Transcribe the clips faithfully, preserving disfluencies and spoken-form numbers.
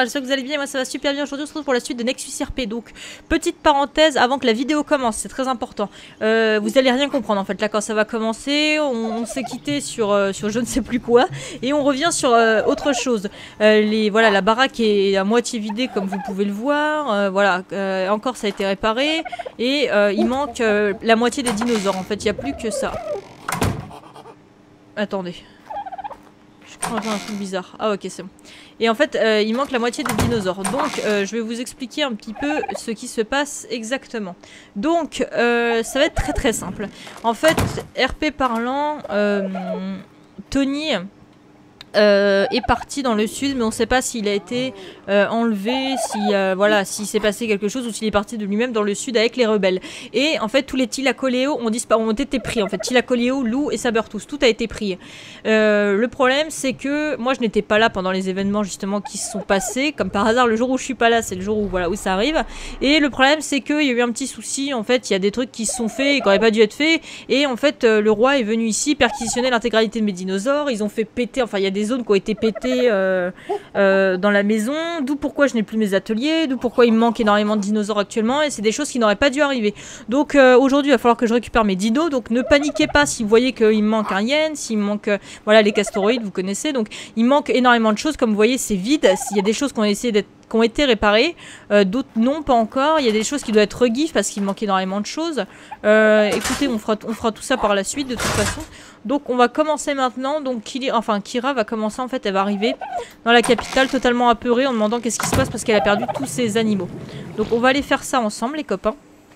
j'espère que vous allez bien, moi ça va super bien. Aujourd'hui on se retrouve pour la suite de Nexus R P. Donc petite parenthèse avant que la vidéo commence, c'est très important. euh, Vous allez rien comprendre en fait, là quand ça va commencer. On, on s'est quitté sur, euh, sur je ne sais plus quoi. Et on revient sur euh, autre chose. euh, les, Voilà, la baraque est à moitié vidée comme vous pouvez le voir. euh, Voilà, euh, encore ça a été réparé. Et euh, il manque euh, la moitié des dinosaures. En fait il n'y a plus que ça. Attendez, je crois un truc bizarre. Ah ok, c'est bon. Et en fait euh, il manque la moitié des dinosaures. Donc euh, je vais vous expliquer un petit peu ce qui se passe exactement. Donc euh, ça va être très très simple. En fait R P parlant, euh, Tony Euh, est parti dans le sud, mais on ne sait pas s'il a été euh, enlevé, si euh, voilà, s'il s'est passé quelque chose ou s'il est parti de lui-même dans le sud avec les rebelles. Et en fait, tous les Thylacoleo ont disparu, ont été pris. En fait, Thylacoleo, Lou et Sabertooth, tout a été pris. Euh, le problème, c'est que moi, je n'étais pas là pendant les événements justement qui se sont passés. Comme par hasard, le jour où je suis pas là, c'est le jour où voilà où ça arrive. Et le problème, c'est qu'il y a eu un petit souci. En fait, il y a des trucs qui se sont faits et qui n'auraient pas dû être faits. Et en fait, euh, le roi est venu ici perquisitionner l'intégralité de mes dinosaures. Ils ont fait péter. Enfin, il y a des zones qui ont été pétées euh, euh, dans la maison, d'où pourquoi je n'ai plus mes ateliers, d'où pourquoi il me manque énormément de dinosaures actuellement, et c'est des choses qui n'auraient pas dû arriver. Donc euh, aujourd'hui il va falloir que je récupère mes dinos, donc ne paniquez pas si vous voyez qu'il me manque un yen, s'il me manque euh, voilà les castoroïdes, vous connaissez, donc il manque énormément de choses, comme vous voyez c'est vide, s'il y a des choses qui ont essayé d'être qui ont été réparées, euh, d'autres non, pas encore. Il y a des choses qui doivent être regif parce qu'il manque énormément de choses. Euh, écoutez, on fera, on fera tout ça par la suite de toute façon. Donc on va commencer maintenant. Donc Kira, enfin Kira va commencer en fait, elle va arriver dans la capitale totalement apeurée en demandant qu'est-ce qui se passe parce qu'elle a perdu tous ses animaux. Donc on va aller faire ça ensemble les copains.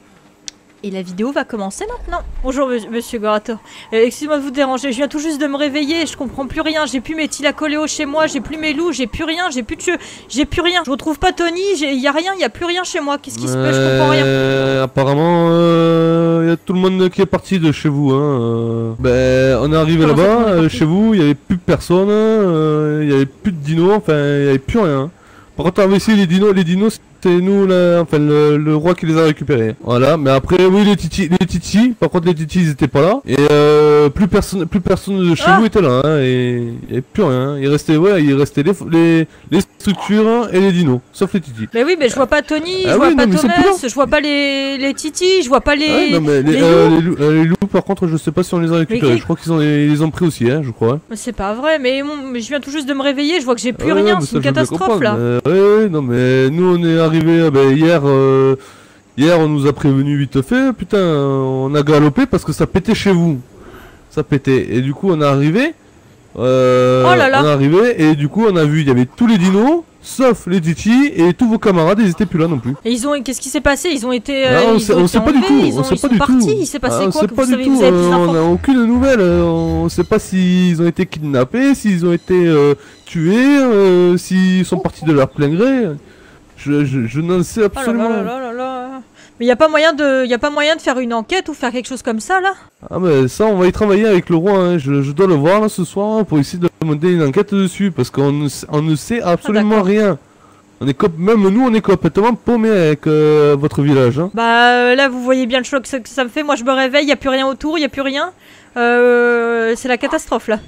Et la vidéo va commencer maintenant. Bonjour monsieur Gorator. Euh, Excusez-moi de vous déranger, je viens tout juste de me réveiller, je comprends plus rien. J'ai plus mes Thylacoleo chez moi, j'ai plus mes loups, j'ai plus rien, j'ai plus de cheveux, j'ai plus rien. Je retrouve pas Tony, il y a rien, il y a plus rien chez moi. Qu'est-ce qui se passe? Je comprends rien. Euh, apparemment, il euh, y a tout le monde qui est parti de chez vous. Hein. Euh, ben, on est arrivé là-bas, euh, chez vous, il y avait plus personne, il euh, y avait plus de dinos, enfin, il y avait plus rien. Par contre, on avait essayé les dinos, les dinos. C'est nous, là, enfin le, le roi qui les a récupérés. Voilà, mais après, oui, les titis, les titis. Par contre, les titis, ils étaient pas là. Et euh, plus personne, plus personne de chez ah. vous était là. Hein, et il y avait plus rien. Il restait, ouais, il restait les, les, les structures et les dinos, sauf les titis. Mais oui, mais je vois pas Tony, ah je vois oui, pas non, Thomas, je vois pas les, les titis, je vois pas les. Ah oui, non, mais les, les, euh, loups. Les, loups, euh, les loups, par contre, je sais pas si on les a récupérés. Je crois qu'ils ont, ils les ont pris aussi, hein, je crois. Hein. Mais c'est pas vrai, mais, bon, mais je viens tout juste de me réveiller, je vois que j'ai plus ah, rien, ouais, c'est une catastrophe là. Euh, ouais, ouais, non, mais nous, on est arrivé, ben, hier. Hier, euh, hier on nous a prévenu vite fait, putain on a galopé parce que ça pétait chez vous. Ça pétait et du coup on est arrivé, euh, oh là là. on est arrivé et du coup on a vu il y avait tous les dinos sauf les titis et tous vos camarades ils étaient plus là non plus. Et ils ont, qu'est-ce qui s'est passé? Ils ont été, euh, non, on ils sait, ont on été sait pas enlevés, du tout, ils ont, on sait ils pas sont du partis, tout. il s'est passé ah, quoi que pas vous du savez, tout. vous avez plus euh, on a aucune nouvelle, euh, on sait pas s'ils ont été kidnappés, s'ils ont été euh, tués, euh, s'ils sont partis de leur plein gré. Je, je, je n'en sais absolument rien. Oh là là là là. Mais y a pas moyen de, y a pas moyen de faire une enquête ou faire quelque chose comme ça là? Ah mais ça on va y travailler avec le roi, hein. je, je dois le voir là ce soir hein, pour essayer de monter une enquête dessus parce qu'on ne, on ne sait absolument ah, rien. On est cop même nous on est complètement paumés avec euh, votre village. Hein. Bah euh, là vous voyez bien le choc que ça, que ça me fait, moi je me réveille, y a plus rien autour, y a plus rien. Euh, c'est la catastrophe là.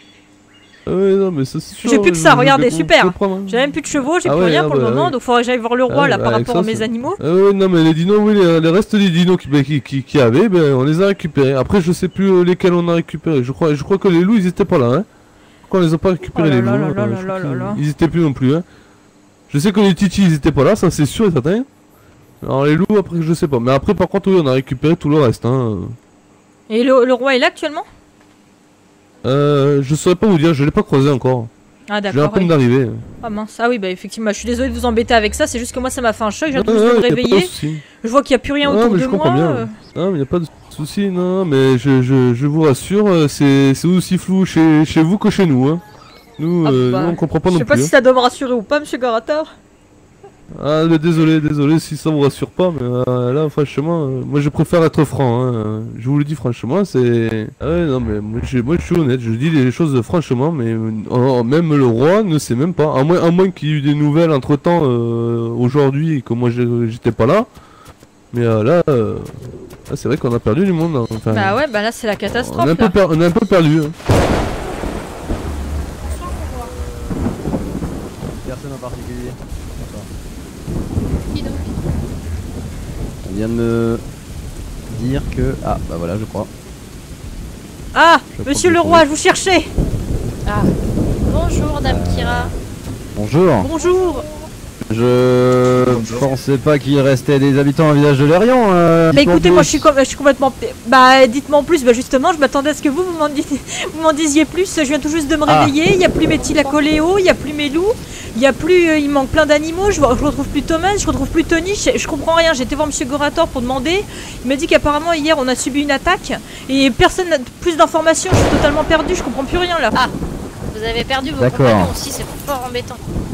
Ah ouais, non, mais ça c'est sûr. J'ai plus que ça, je, regardez, je super. Hein. J'ai même plus de chevaux, j'ai ah plus ouais, rien ah pour bah, le moment, ouais. donc faudrait que j'aille voir le roi ah là bah, par rapport ça, à mes animaux. Ah ouais, non, mais les dinos, oui, les, les restes des dinos qui, bah, qui, qui, qui avaient, ben, on les a récupérés. Après, je sais plus lesquels on a récupérés. Je crois, je crois que les loups ils étaient pas là, hein. Pourquoi on les a pas récupérés, oh les loups là, là, là, là, là, là. Ils étaient plus non plus, hein. Je sais que les titis ils étaient pas là, ça c'est sûr et certain. Alors les loups, après, je sais pas. Mais après, par contre, oui, on a récupéré tout le reste, hein. Et le, le roi est là actuellement? Euh, je saurais pas vous dire, je l'ai pas croisé encore. Ah d'accord. J'ai à peine oui. d'arriver. Ah mince, ah oui bah effectivement, je suis désolée de vous embêter avec ça, c'est juste que moi ça m'a fait un choc, je viens tout juste de me réveiller. Je vois qu'il n'y a plus rien non, autour mais de je moi. Bien. Euh... Non mais il n'y a pas de souci, non, mais je, je, je vous rassure, c'est aussi flou chez, chez vous que chez nous. Hein. Nous, ah euh, bah, nous on comprend pas non plus. Je sais pas hein. si ça doit me rassurer ou pas, monsieur Gorator. Ah mais désolé, désolé si ça vous rassure pas, mais euh, là franchement, euh, moi je préfère être franc, hein. Je vous le dis franchement, c'est... Ah ouais non mais moi je, moi, je suis honnête, je dis les choses franchement, mais euh, même le roi ne sait même pas, à moins, à moins qu'il y ait eu des nouvelles entre temps euh, aujourd'hui, que moi j'étais pas là, mais euh, là, euh, là c'est vrai qu'on a perdu du monde. Hein. Enfin, bah ouais, bah là c'est la catastrophe. On, un peu on a un peu perdu. Hein. Personne n'a particulier. Dis donc. On vient de me dire que... Ah, bah voilà, je crois. Ah, Je monsieur crois le que roi, j'ai je vous cherchais. Ah. Bonjour, Dame Euh, Kira. Bonjour. Bonjour. Je pensais pas qu'il restait des habitants au village de Lérion. Euh, Bah dites-moi écoutez, moi plus. je suis, com- je suis complètement... Bah dites-moi en plus, bah justement, je m'attendais à ce que vous, vous m'en disiez, vous m'en disiez plus. Je viens tout juste de me Ah. réveiller, il n'y a plus mes tilacoléos, il n'y a plus mes loups, il y a plus... euh, il manque plein d'animaux, je, vois- je retrouve plus Thomas, je retrouve plus Tony, je, je comprends rien. J'ai été voir Monsieur Gorator pour demander, il m'a dit qu'apparemment hier on a subi une attaque et personne n'a plus d'informations, je suis totalement perdu, je comprends plus rien là. Ah. Vous avez perdu vos D'accord. compagnons aussi, c'est fort embêtant.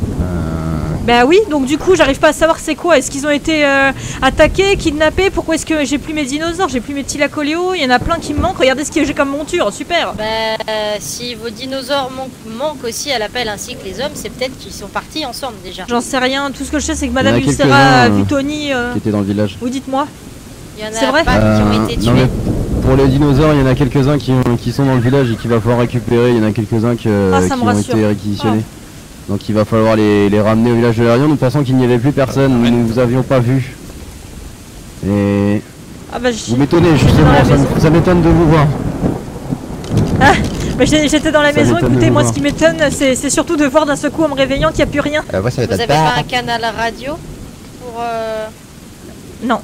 Bah oui, donc du coup j'arrive pas à savoir c'est quoi, est-ce qu'ils ont été euh, attaqués, kidnappés, pourquoi est-ce que j'ai plus mes dinosaures, j'ai plus mes tilacoléos, il y en a plein qui me manquent, regardez ce que j'ai comme monture, super. Bah, euh, si vos dinosaures manquent, manquent aussi à l'appel ainsi que les hommes, c'est peut-être qu'ils sont partis ensemble déjà. J'en sais rien, tout ce que je sais c'est que Il y en Madame a Ulcera quelques-uns, a euh, vu Tony, euh... Qui était dans le village. oui dites-moi. Il y en C'est a vrai pas qui ont Euh, été non, tués. mais pour les dinosaures, il y en a quelques-uns qui, ont- qui sont dans le village et qu'il va falloir récupérer. Il y en a quelques-uns que- Ah, ça qui me ont rassure. été réquisitionnés. Donc il va falloir les, les ramener au village de Lérion. De toute façon, qu'il n'y avait plus personne, nous ne vous avions pas vu. Et Ah bah je... vous m'étonnez dans justement, la ça, maison. me- ça m'étonne de vous voir. bah, j'ai- j'étais dans la Ça maison, m'étonne de écoutez vous moi voir. ce qui m'étonne c'est c'est surtout de voir d'un seul coup en me réveillant qu'il n'y a plus rien. Euh, moi, ça Vous m'étonne avez pas. pas un canal radio pour... Euh... Non,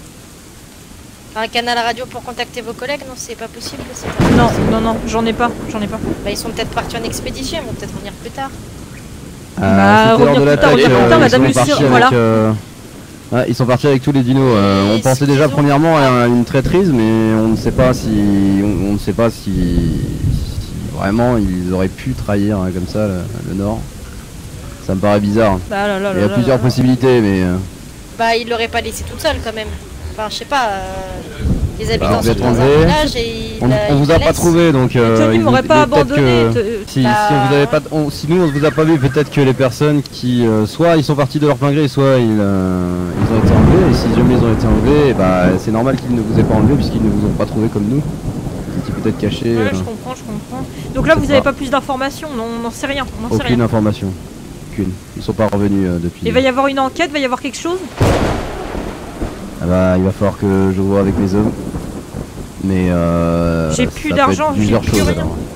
Un canal radio pour contacter vos collègues? Non, c'est pas possible. c'est pas- non, non, non, j'en ai pas, j'en ai pas. Bah, ils sont peut-être partis en expédition, ils vont peut-être revenir plus tard. Bah, c'était lors revenir de plus tard, l'attaque, revenir plus euh, tard, ils Madame sont Lucie, partis avec, voilà. euh, ouais, ils sont partis avec tous les dinos. Euh, on Et pensait ce déjà qu'ils ont- premièrement à une traîtrise, mais on ne sait pas si, on, on ne sait pas si, si vraiment ils auraient pu trahir hein, comme ça le, le Nord. Ça me paraît bizarre. Bah là là Il y a là plusieurs là. possibilités, mais euh, Bah, ils l'auraient pas laissé toute seule quand même. Enfin, je sais pas. euh, Les habitants Bah, vous sont êtes dans un enlevés. village et ils on, la- on ils vous la a pas laissent. trouvé, donc euh, Tony il m'aurait vous- pas peut-être abandonné. que- te- Si, Bah, si on vous avait pas, on- si nous on vous a pas vu, peut-être que les personnes qui, euh, soit ils sont partis de leur plein gré, soit ils, euh, ils ont été enlevés. Et si jamais ils ont été enlevés, bah c'est normal qu'ils ne vous aient pas enlevé puisqu'ils ne vous ont pas trouvé comme nous. Vous étiez peut-être cachés. Ouais, euh, je comprends, je comprends. Donc là, Je vous sais avez pas. pas plus d'informations, non, on n'en sait rien, on n'en sait aucune rien. information, aucune. Ils sont pas revenus euh, depuis. Il va y avoir une enquête, va y avoir quelque chose. Ah bah, il va falloir que je vois avec mes hommes. Mais euh, J'ai ça plus peut d'argent, être j'ai plusieurs plus choses rien. alors.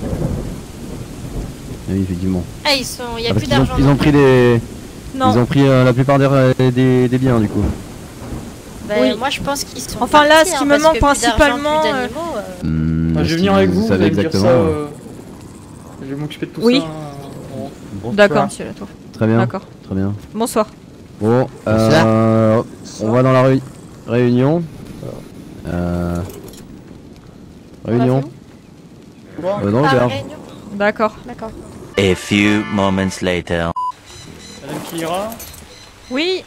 Oui, effectivement. Ah, ils sont. Il y a Ah, parce plus qu'ils ont, d'argent. ils ont pris des, Non. ils ont pris euh, la plupart des, des, des biens du coup. Bah, Oui. moi je pense qu'ils sont. Enfin, là, partis, ce qui hein, me parce manque que plus d'argent, principalement, plus euh, d'animaux, euh, Hmm, Ah, je est-ce vais venir que avec vous, vous savez allez me dire ça. exactement euh, Je vais m'occuper de tout Oui. ça. euh, bon. D'accord, monsieur Latour. Très bien, D'accord. très bien. Bonsoir. Bon, euh, on va dans la ré- réunion. Euh, réunion. Euh, dans Ah, l'auberge. réunion. D'accord. D'accord. A few moments later. Madame Kira, Oui,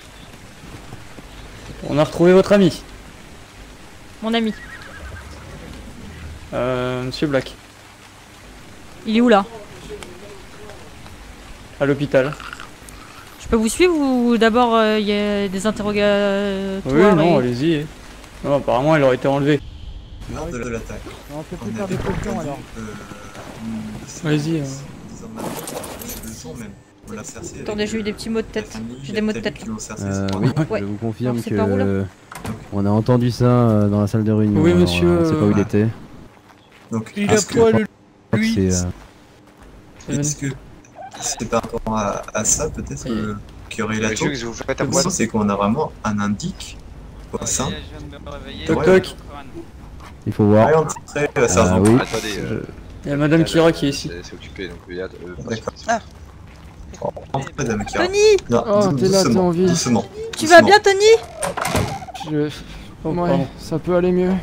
on a retrouvé votre ami, mon ami. euh, Monsieur Black, Il est où là? à l'hôpital. Je peux vous suivre ou d'abord euh, il y a des interrogatoires? Oui, non, et- allez-y. Non, apparemment, elle aurait été enlevée. Lors de l'attaque. On peut On plus faire avait des questions entendu, alors. euh, Vas-y, hein. des hommes armés, deux jours même. On l'a cercé avec, Attendez, j'ai eu des petits maux de la tête. famille, J'ai la des maux de famille tête. qui l'ont cercé, Euh, c'est oui, pas Ouais. je vous confirme Alors, c'est que par où, là euh, on a entendu ça euh, dans la salle de réunion. Oui, alors, monsieur, euh, on sait pas où il euh, était. Donc, Il a est-ce que, poil, Je crois que lui. c'est, euh, est-ce que c'est par rapport à, à ça peut-être Oui. euh, qu'il y aurait la Monsieur, taupe? que vous faites à Le poil. sens, c'est qu'on a vraiment un indique au sein. Toc Ouais. toc. il faut voir. Ouais, on très euh, Ah sergent. oui. Attendez, euh, Il y a Madame Kira qui est ici. c'est c'est occupé donc il y a. euh, D'accord. Ah, Entrez, madame Kira. Tony, Non, Oh, dou- t'es là, t'es doucement, en vie. doucement. tu vas bien, Tony? Je... Oh, Ouais, pardon. ça peut aller mieux.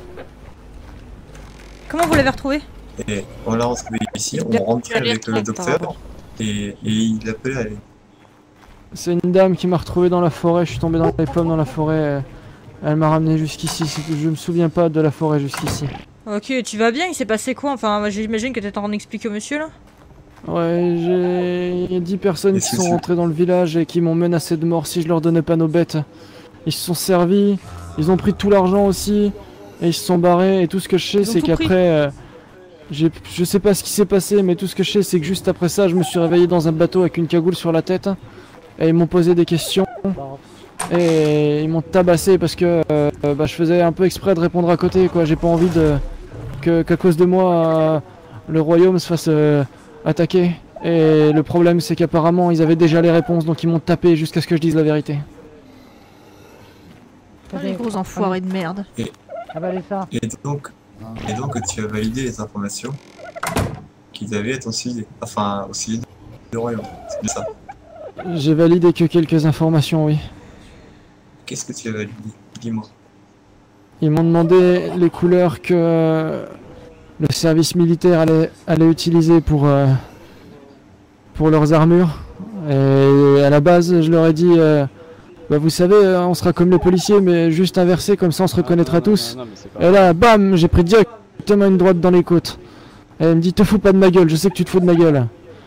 Comment vous l'avez retrouvé? Et on l'a retrouvé ici, Il on rentrait a l'air avec le très docteur tendre. et, et il appelait à l'aide. C'est une dame qui m'a retrouvé dans la forêt, je suis tombé dans les pommes dans la forêt. euh, Elle m'a ramené jusqu'ici, c'est- je me souviens pas de la forêt jusqu'ici. Ok, tu vas bien? Il s'est passé quoi? Enfin, moi, j'imagine que t'es en train d'expliquer au monsieur là. Ouais, j'ai il y a dix personnes Et qui c'est sont sûr. rentrées dans le village et qui m'ont menacé de mort si je leur donnais pas nos bêtes. Ils se sont servis, ils ont pris tout l'argent aussi, et ils se sont barrés, et tout ce que je sais Ils ont c'est tout qu'après... pris. euh, j'ai- je sais pas ce qui s'est passé, mais tout ce que je sais c'est que juste après ça je me suis réveillé dans un bateau avec une cagoule sur la tête, et ils m'ont posé des questions et ils m'ont tabassé parce que euh, bah, je faisais un peu exprès de répondre à côté quoi. J'ai pas envie de que qu'à cause de moi euh, le royaume se fasse euh, attaquer. Et le problème c'est qu'apparemment ils avaient déjà les réponses donc ils m'ont tapé jusqu'à ce que je dise la vérité. Oh, les gros enfoirés de merde. Et, ça. et, donc, et donc tu as validé les informations qu'ils avaient à ton sujet, enfin au sujet du royaume, c'est bien ça. J'ai validé que quelques informations, oui. Qu'est-ce que tu as validé? Dis-moi. Ils m'ont demandé les couleurs que le service militaire allait, allait utiliser pour, euh, pour leurs armures. Et à la base, je leur ai dit, euh, bah vous savez, on sera comme les policiers, mais juste inversé, comme ça on se reconnaîtra tous. Et là, bam, j'ai pris directement une droite dans les côtes. Et elle me dit, te fous pas de ma gueule, je sais que tu te fous de ma gueule.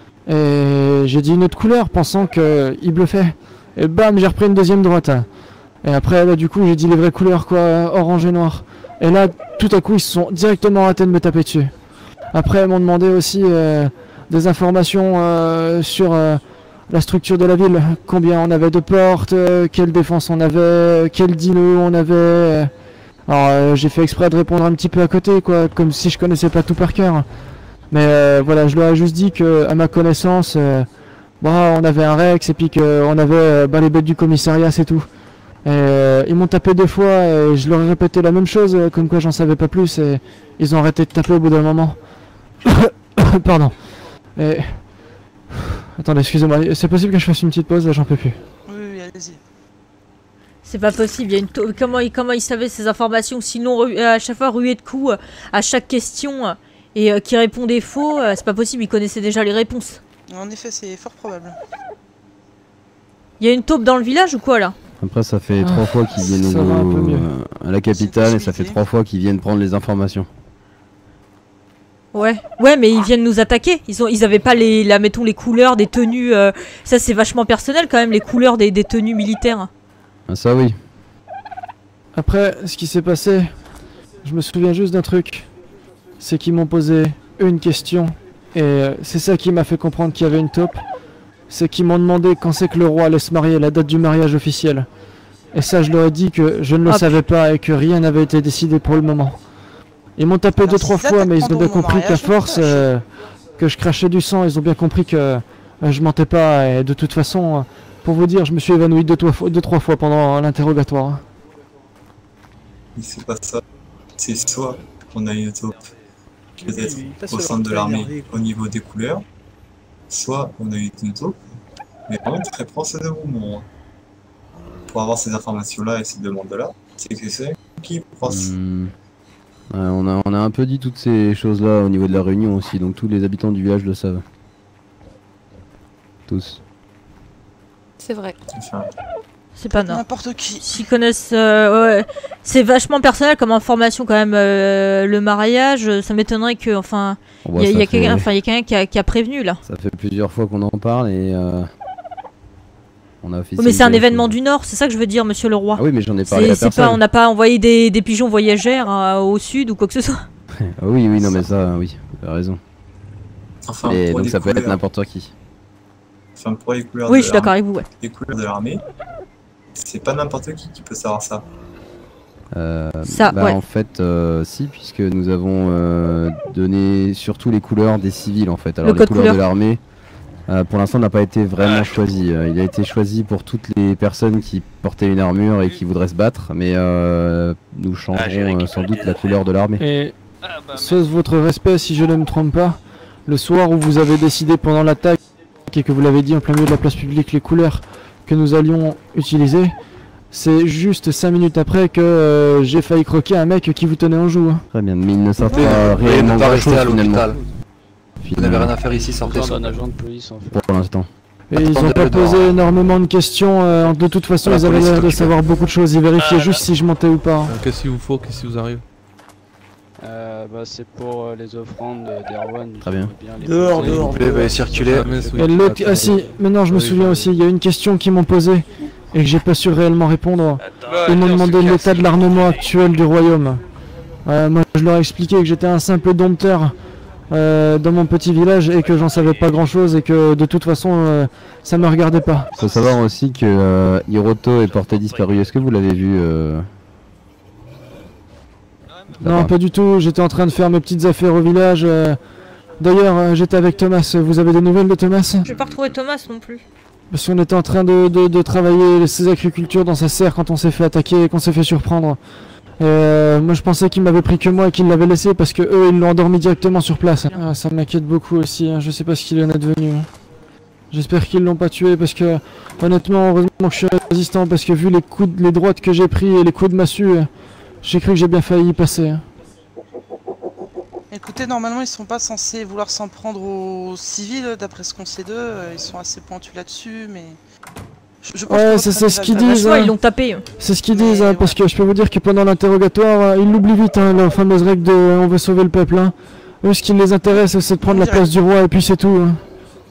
Et j'ai dit une autre couleur, pensant qu'il bluffait. Et bam, j'ai repris une deuxième droite. Et après, bah, du coup, j'ai dit les vraies couleurs, quoi, orange et noir. Et là, tout à coup, ils se sont directement arrêtés de me taper dessus. Après, ils m'ont demandé aussi euh, des informations euh, sur euh, la structure de la ville. Combien on avait de portes, euh, quelle défense on avait, quel dino on avait. Alors, euh, j'ai fait exprès de répondre un petit peu à côté, quoi, comme si je connaissais pas tout par cœur. Mais euh, voilà, je leur ai juste dit que, à ma connaissance, euh, bah, on avait un Rex et puis qu'on avait euh, bah, les bêtes du commissariat, c'est tout. Et, euh, ils m'ont tapé deux fois et je leur ai répété la même chose, euh, comme quoi j'en savais pas plus et ils ont arrêté de taper au bout d'un moment. Pardon. Et... Attendez, excusez-moi, c'est possible que je fasse une petite pause, là j'en peux plus. Oui, oui, allez-y. C'est pas possible, il y a une to- comment, il, comment il savait ces informations, sinon à chaque fois rué de coups à chaque question et euh, qui répondait faux, euh, c'est pas possible, il connaissait déjà les réponses. En effet, c'est fort probable. Il y a une taupe dans le village ou quoi là? Après, ça fait trois Ah, fois qu'ils viennent ça va un peu au- mieux. à la capitale et ça fait trois fois qu'ils viennent prendre les informations. Ouais, ouais, mais ils viennent nous attaquer. Ils ont, ils avaient pas les, la, mettons les couleurs des tenues. euh, ça c'est vachement personnel quand même, les couleurs des, des tenues militaires. Ah, ça oui. Après, ce qui s'est passé, je me souviens juste d'un truc. C'est qu'ils m'ont posé une question et euh, c'est ça qui m'a fait comprendre qu'il y avait une taupe. C'est qu'ils m'ont demandé quand c'est que le roi allait se marier, la date du mariage officiel. Et ça, je leur ai dit que je ne le Hop. savais pas et que rien n'avait été décidé pour le moment. Ils m'ont tapé Alors, deux si trois ça fois, mais ils t'apprend ont bien pour mon compris qu'à mariage, force vache. euh, que je crachais du sang, ils ont bien compris que euh, je mentais pas. Et de toute façon, euh, pour vous dire, je me suis évanoui deux, trois fois- deux, trois fois pendant l'interrogatoire. Mais c'est pas ça. C'est soit on a une taupe peut-être Oui, pas au se centre de leur l'armée énerver, au niveau des couleurs, soit on a eu une taupe, mais vraiment très proche de vous, hein. Pour avoir ces informations-là et ces demandes-là, c'est que c'est qui est proche. Hmm. Ouais, on, a, on a un peu dit toutes ces choses-là au niveau de la réunion aussi, donc tous les habitants du village le savent. Tous. C'est vrai. Enfin, C'est pas non. N'importe qui. S'ils connaissent, euh, ouais, c'est vachement personnel comme information quand même. euh, le mariage, ça m'étonnerait que, enfin, Bon, il bah, y a, ça y a fait- quelqu'un, enfin, il y a quelqu'un qui a, qui a prévenu là. Ça fait plusieurs fois qu'on en parle et euh, on a Oh, officialisé mais c'est un les événement choses. du Nord, c'est ça que je veux dire, Monsieur le Roi. Ah oui, mais j'en ai parlé C'est à c'est personne. pas, on n'a pas envoyé des, des pigeons voyageurs euh, au sud ou quoi que ce soit. Ah oui, oui, non mais ça, oui, tu as raison. enfin, Et pour donc les ça peut être couleurs- n'importe qui. Enfin, pour les couleurs Oui, de je suis d'accord l'armée- avec vous. Ouais. les couleurs de l'armée, c'est pas n'importe qui qui peut savoir ça. Euh, Ça, bah, ouais. En fait, euh, si, puisque nous avons euh, donné surtout les couleurs des civils en fait. Alors Le les code couleurs couleur. de l'armée, euh, pour l'instant, n'a pas été vraiment choisi. Euh, il a été choisi pour toutes les personnes qui portaient une armure et qui voudraient se battre, mais euh, nous changerons euh, sans doute la couleur de l'armée. Et sauf votre respect, si je ne me trompe pas, le soir où vous avez décidé pendant l'attaque et que vous l'avez dit en plein milieu de la place publique les couleurs que nous allions utiliser, c'est juste cinq minutes après que euh, j'ai failli croquer un mec qui vous tenait en joue. hein. Très bien, mais ils ne savent Oui, pas oui, réellement ne pas grand rester chose à finalement. l'hôpital. Vous n'avez Finalement, rien à faire ici, sortez. C'est un agent de police en fait. pour l'instant. Et ils ont pas Attendez-le posé dehors. énormément de questions, euh, de toute façon La ils avaient police l'air de s'occupe. savoir beaucoup de choses, ils vérifiaient juste si je mentais ou pas. hein. Euh, Qu'est-ce qu'il vous faut? Qu'est-ce qui vous arrive? Euh, bah, c'est pour euh, les offrandes d'Erwan. Très bien. Dehors, S'il dehors. vous plaît, veuillez circuler. La messe, oui. Et l'autre, ah si, maintenant je me Oui, souviens oui. aussi, il y a une question qu'ils m'ont posée et que j'ai pas su réellement répondre. Ils m'ont demandé l'état de l'armement actuel du royaume. Euh, moi je leur ai expliqué que j'étais un simple dompteur euh, dans mon petit village et que j'en savais pas grand chose et que de toute façon euh, ça me regardait pas. Faut savoir aussi que euh, Hiroto est porté disparu. Est-ce que vous l'avez vu euh... Non, pas du tout, j'étais en train de faire mes petites affaires au village. euh, D'ailleurs, euh, j'étais avec Thomas, vous avez des nouvelles de Thomas? Je vais pas retrouver Thomas non plus. Parce qu'on était en train de, de, de travailler ses agricultures dans sa serre quand on s'est fait attaquer et qu'on s'est fait surprendre. Euh, moi je pensais qu'il m'avait pris que moi et qu'il l'avait laissé parce que eux ils l'ont endormi directement sur place. Ah, ça m'inquiète beaucoup aussi, hein. Je sais pas ce qu'il en est devenu. J'espère qu'ils l'ont pas tué parce que honnêtement, heureusement que je suis résistant parce que vu les coups de, les droites que j'ai pris et les coups de massue, j'ai cru que j'ai bien failli y passer. Écoutez, normalement ils sont pas censés vouloir s'en prendre aux civils, d'après ce qu'on sait d'eux, ils sont assez pointus là-dessus, mais... Je, je pense Ouais, que c'est votre ce ami qu'ils va le disent. faire. Hein. Ils l'ont tapé. C'est ce qu'ils disent, hein, parce que je peux vous dire que pendant l'interrogatoire, euh, ils l'oublient vite, hein, la fameuse règle de euh, on veut sauver le peuple. Hein. Eux, ce qui les intéresse, c'est de prendre la place du roi et puis c'est tout. Hein.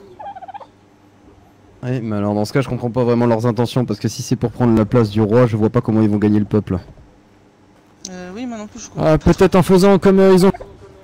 Ouais, mais alors dans ce cas, je comprends pas vraiment leurs intentions parce que si c'est pour prendre la place du roi, je vois pas comment ils vont gagner le peuple. Euh, oui, moi non plus, je comprends. Euh, Peut-être en faisant comme euh, ils ont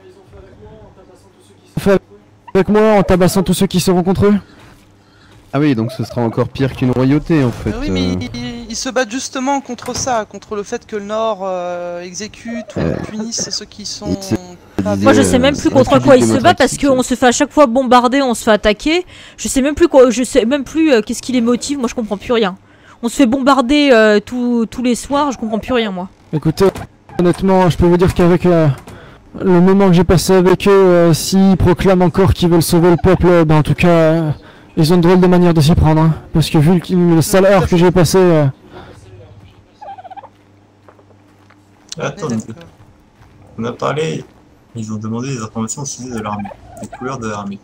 fait avec moi, en tabassant tous ceux qui seront contre eux. Ah oui, donc ce sera encore pire qu'une royauté en fait. Euh, oui, mais euh. ils, ils se battent justement contre ça, contre le fait que le Nord euh, exécute ou Euh, punisse ceux qui sont... il se- pas- Moi je sais même plus contre quoi il se bat parce qu'on se fait à chaque fois bombarder, on se fait attaquer. Je sais même plus quoi, je sais même plus euh, qu'est-ce qui les motive, moi je comprends plus rien. On se fait bombarder euh, tous tous les soirs, je comprends plus rien moi. Écoutez, honnêtement, je peux vous dire qu'avec euh, le moment que j'ai passé avec eux, euh, s'ils proclament encore qu'ils veulent sauver le peuple, euh, ben en tout cas, euh, ils ont une drôle de manière de s'y prendre. Hein, parce que vu le, le sale heure que j'ai passé... Euh... Attendez. On a parlé, ils ont demandé des informations au sujet de l'armée, des couleurs de l'armée.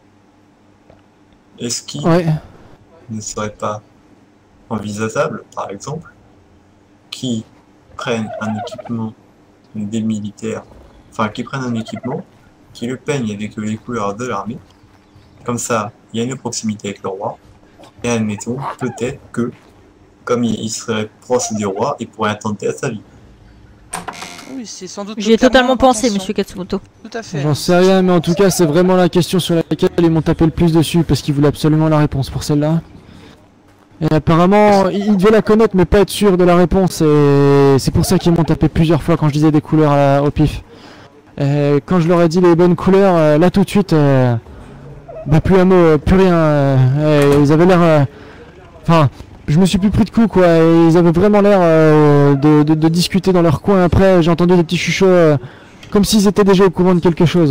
Est-ce qu'il Ouais. ne serait pas envisageable, par exemple, qu'ils prennent un équipement des militaires, enfin qu'ils prennent un équipement, qu'ils le peignent avec les couleurs de l'armée, comme ça il y a une proximité avec le roi, et admettons peut-être que, comme il, il serait proche du roi, il pourrait attenter à sa vie. Oui, c'est sans doute J'y ai totalement totalement pensé, intention. monsieur Katsumoto. Tout à fait. J'en sais rien, mais en tout cas, c'est vraiment la question sur laquelle ils m'ont tapé le plus dessus, parce qu'ils voulaient absolument la réponse pour celle-là. Et apparemment, ils ils devaient la connaître, mais pas être sûr de la réponse, et c'est pour ça qu'ils m'ont tapé plusieurs fois quand je disais des couleurs à- au pif. Et quand je leur ai dit les bonnes couleurs, euh, là tout de suite, euh, bah plus un mot, euh, plus rien. euh, et ils avaient l'air... euh, Enfin, je me suis plus pris de coups, quoi, et ils avaient vraiment l'air euh, de, de- de discuter dans leur coin. Après, j'ai entendu des petits chuchots, euh, comme s'ils étaient déjà au courant de quelque chose.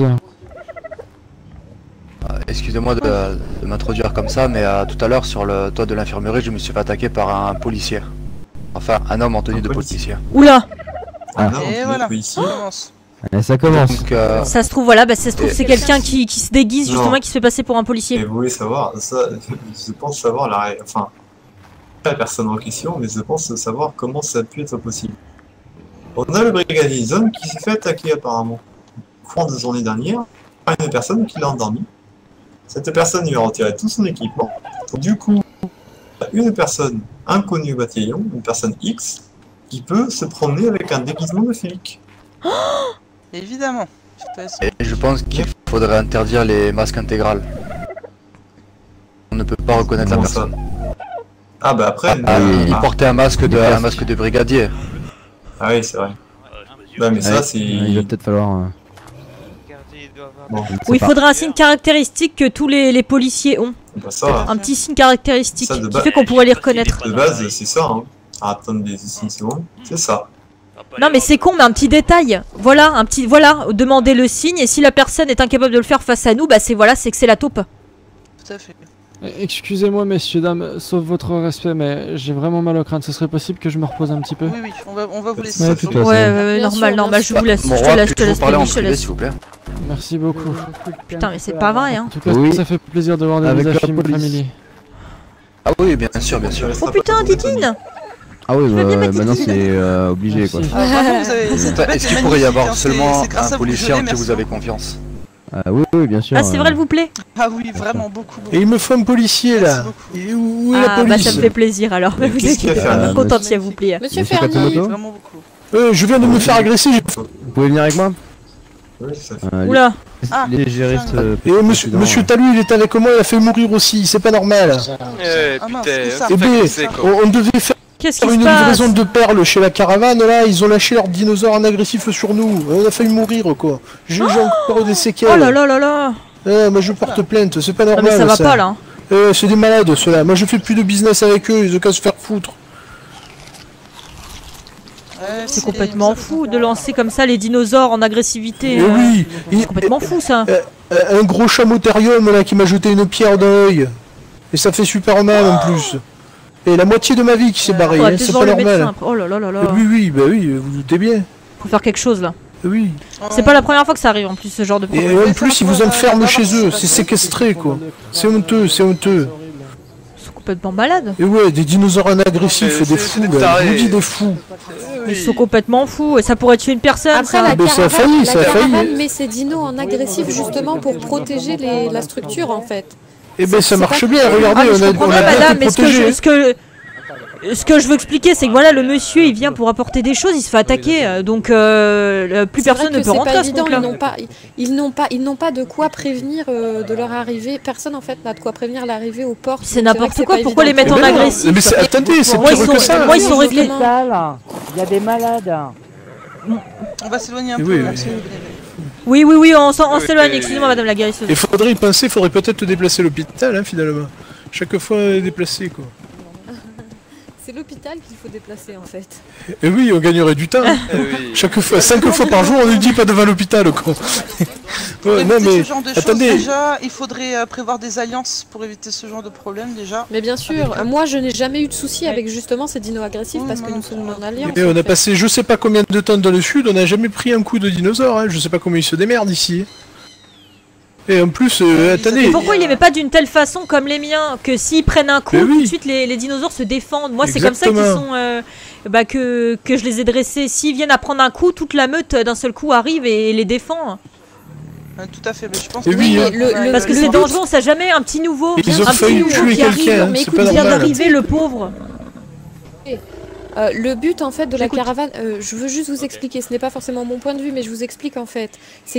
Euh, Excusez-moi de, de m'introduire comme ça, mais euh, tout à l'heure sur le toit de l'infirmerie, je me suis fait attaquer par un policier. Enfin, un homme en tenue de policier. Oula. Ah. Non, Et on voilà, ici. on commence. Et ça commence. Donc, euh, Ça se trouve, voilà, bah ça se trouve Et- c'est quelqu'un qui, qui se déguise Non. justement, qui se fait passer pour un Et policier. vous voulez savoir, ça, je pense savoir la ré- enfin, pas la personne en question, mais je pense savoir comment ça a pu être possible. On a le brigadier Zone qui s'est fait attaquer apparemment. Courant de journée dernière, par une personne qui l'a endormi. Cette personne lui a retiré tout son équipement. Donc, du coup, une personne inconnue au bataillon, une personne X, qui peut se promener avec un déguisement de flic. Évidemment. et je pense qu'il faudrait interdire les masques intégrales. On ne peut pas reconnaître la Comment ça? personne. Ah bah après, Ah, euh, il ah, portait un masque de, un masque de brigadier. ah oui, c'est vrai. Bah mais ça Ouais, c'est... Il va peut-être falloir... euh, Bon, je ne sais Oui, il pas. faudrait un signe caractéristique que tous les, les policiers ont. bah ça, Un petit signe caractéristique Ça, de qui base- fait qu'on pourrait les reconnaître. de base c'est ça, hein. Ah, attendez une seconde, c'est ça. Non mais c'est con, mais un petit détail. Voilà, un petit, voilà, demander le signe et si la personne est incapable de le faire face à nous, bah c'est voilà, c'est que c'est la taupe. Tout à fait. Euh, Excusez-moi, messieurs, dames, sauf votre respect, mais j'ai vraiment mal au crâne. Ce serait possible que je me repose un petit peu? Oui, oui, on va, on va vous laisser. Ouais, ça. tout à Ouais, fait. ouais, ouais, Bien normal, sûr, normal, bien je vous laisse, Mon je te roi, laisse, je te puis-je laisse, vous parler en Baby, je te privé laisse. s'il vous plaît? Merci beaucoup. Putain, mais c'est pas vrai, hein. En tout cas, Oui. ça fait plaisir de voir des Avec visages la familiers. police. familiers. Ah oui, bien sûr, bien sûr. Oh putain, Titine. Ah oui, veux bien bah, ma maintenant petite- c'est euh, obligé quoi. Merci. Ah, bravo, vous avez- cette Enfin, bête Est-ce est qu'il pourrait y magnifique, avoir hein, c'est- seulement c'est grâce à un vous que je policier en l'ai, qui vous merci. avez confiance? Ah oui, oui, bien sûr. Ah, c'est vrai, elle vous plaît? Ah oui, vraiment beaucoup. beaucoup. Et il me faut un policier Merci là. beaucoup. Et où est la Ah, bah police? ça me fait plaisir alors. Mais Vous qu'est-ce qu'il y a inquiétez à faire, pas, là, contente si elle vous plaît. Monsieur Monsieur Fernie, Katsumoto, Vraiment beaucoup. Euh, je viens de me faire agresser. j'ai- vous pouvez venir avec moi? Oui, ça fait. Euh, Oula. les, Ah, les géristes. putain. euh, Et monsieur, précédents, monsieur euh, Talou, il est avec moi, il a fait mourir aussi, c'est pas normal. Eh Ah mince, putain, où ça Eh ben, c'est quoi. on, on devait faire Qu'est-ce qui une se passe? livraison de perles chez la caravane, là, ils ont lâché leurs dinosaures en agressif sur nous. On a failli mourir, quoi. J'ai j'ai encore des séquelles. Oh là là là là. Eh, moi je porte plainte, c'est pas Non normal. mais ça va pas là. hein. Eh, c'est des malades, ceux-là. Moi je fais plus de business avec eux, ils ont qu'à se faire foutre. Ouais, C'est complètement fou de lancer comme ça les dinosaures en agressivité. Eh euh, oui, il- C'est complètement fou ça. euh, un gros chamothérium là qui m'a jeté une pierre dans l'œil. Et ça fait super mal en plus. Et la moitié de ma vie qui s'est barrée, Faudrait hein, peut-être c'est voir pas le médecin. normal. après. Oh là là là là. Eh oui, oui, bah oui, vous vous doutez bien. Faut faire quelque chose là. Eh oui. C'est pas la première fois que ça arrive en plus ce genre de Et problème. en plus, ils vous enferment chez eux, c'est séquestré quoi. C'est honteux, c'est honteux. Ils sont complètement malades. Et ouais, des dinosaures en agressif, C'est- des c'est fous, des là. tarés. Je vous dis des fous. Ils sont complètement fous et ça pourrait tuer une personne. Après, ça. la ben, ça a caravane, failli, la ça a failli. caravane met ses dinos en agressif justement pour protéger les- la structure en fait. Eh ben ça c'est marche pas- bien, Ah, regardez, mais je on a, comprends on bien, a bien madame, été mais ce que, protégés. je, ce, que, ce que je veux expliquer, c'est que voilà, le monsieur il vient pour apporter des choses, il se fait attaquer, euh, donc euh, plus C'est vrai personne ne que peut c'est rentrer pas à ce évident, truc-là. ils n'ont pas, ils n'ont pas, ils n'ont pas de quoi prévenir euh, de leur arrivée. Personne en fait n'a de quoi prévenir l'arrivée aux portes. C'est donc n'importe vrai que quoi, c'est pas pourquoi les évident. mettre en Eh ben non, agressif? mais c'est- attendez, c'est Moi, pire ils que sont- ça. moi, ils sont réglés. Il y a des malades. On va s'éloigner un Eh peu. oui, là, oui. s'il vous plaît. Oui, oui, oui, on s'en- on Oui, s'éloigne, oui, excusez-moi oui. madame la guérisseuse. Il faudrait y penser, il faudrait peut-être déplacer l'hôpital, hein, finalement. Chaque fois euh, déplacer, quoi. C'est l'hôpital qu'il faut déplacer en fait. Et oui, on gagnerait du temps. hein. Eh oui. Chaque fois, cinq fois par jour, on nous dit pas devant l'hôpital, quoi. Pour Ouais, non, éviter mais ce genre de choses, attendez. déjà, il faudrait euh, prévoir des alliances pour éviter ce genre de problème déjà. Mais bien sûr, Avec- moi je n'ai jamais eu de soucis avec justement ces dinos agressifs parce que nous sommes en alliance. Et on en a fait. passé je sais pas combien de temps dans le sud, on n'a jamais pris un coup de dinosaure, hein. Je sais pas comment ils se démerdent ici. Et en plus, euh, attendez, Et pourquoi il les met pas d'une telle façon comme les miens, que s'ils prennent un coup, Mais oui. tout de suite les, les dinosaures se défendent. Moi c'est comme ça qu'ils Exactement. sont, euh, bah, que, que je les ai dressés. S'ils viennent à prendre un coup, toute la meute euh, d'un seul coup arrive et, les défend. Euh, tout à fait, mais je pense Et que... oui, hein. le- le- Parce que le c'est but- dangereux, on sait jamais un petit nouveau, ils ont un failli petit nouveau tuer qui arrive, quelqu'un, hein, mais c'est écoute, pas qui vient normal. d'arriver, le pauvre. Euh, le but en fait de la J'écoute. caravane, euh, je veux juste vous expliquer, ce n'est pas forcément mon point de vue, mais je vous explique en fait, c'est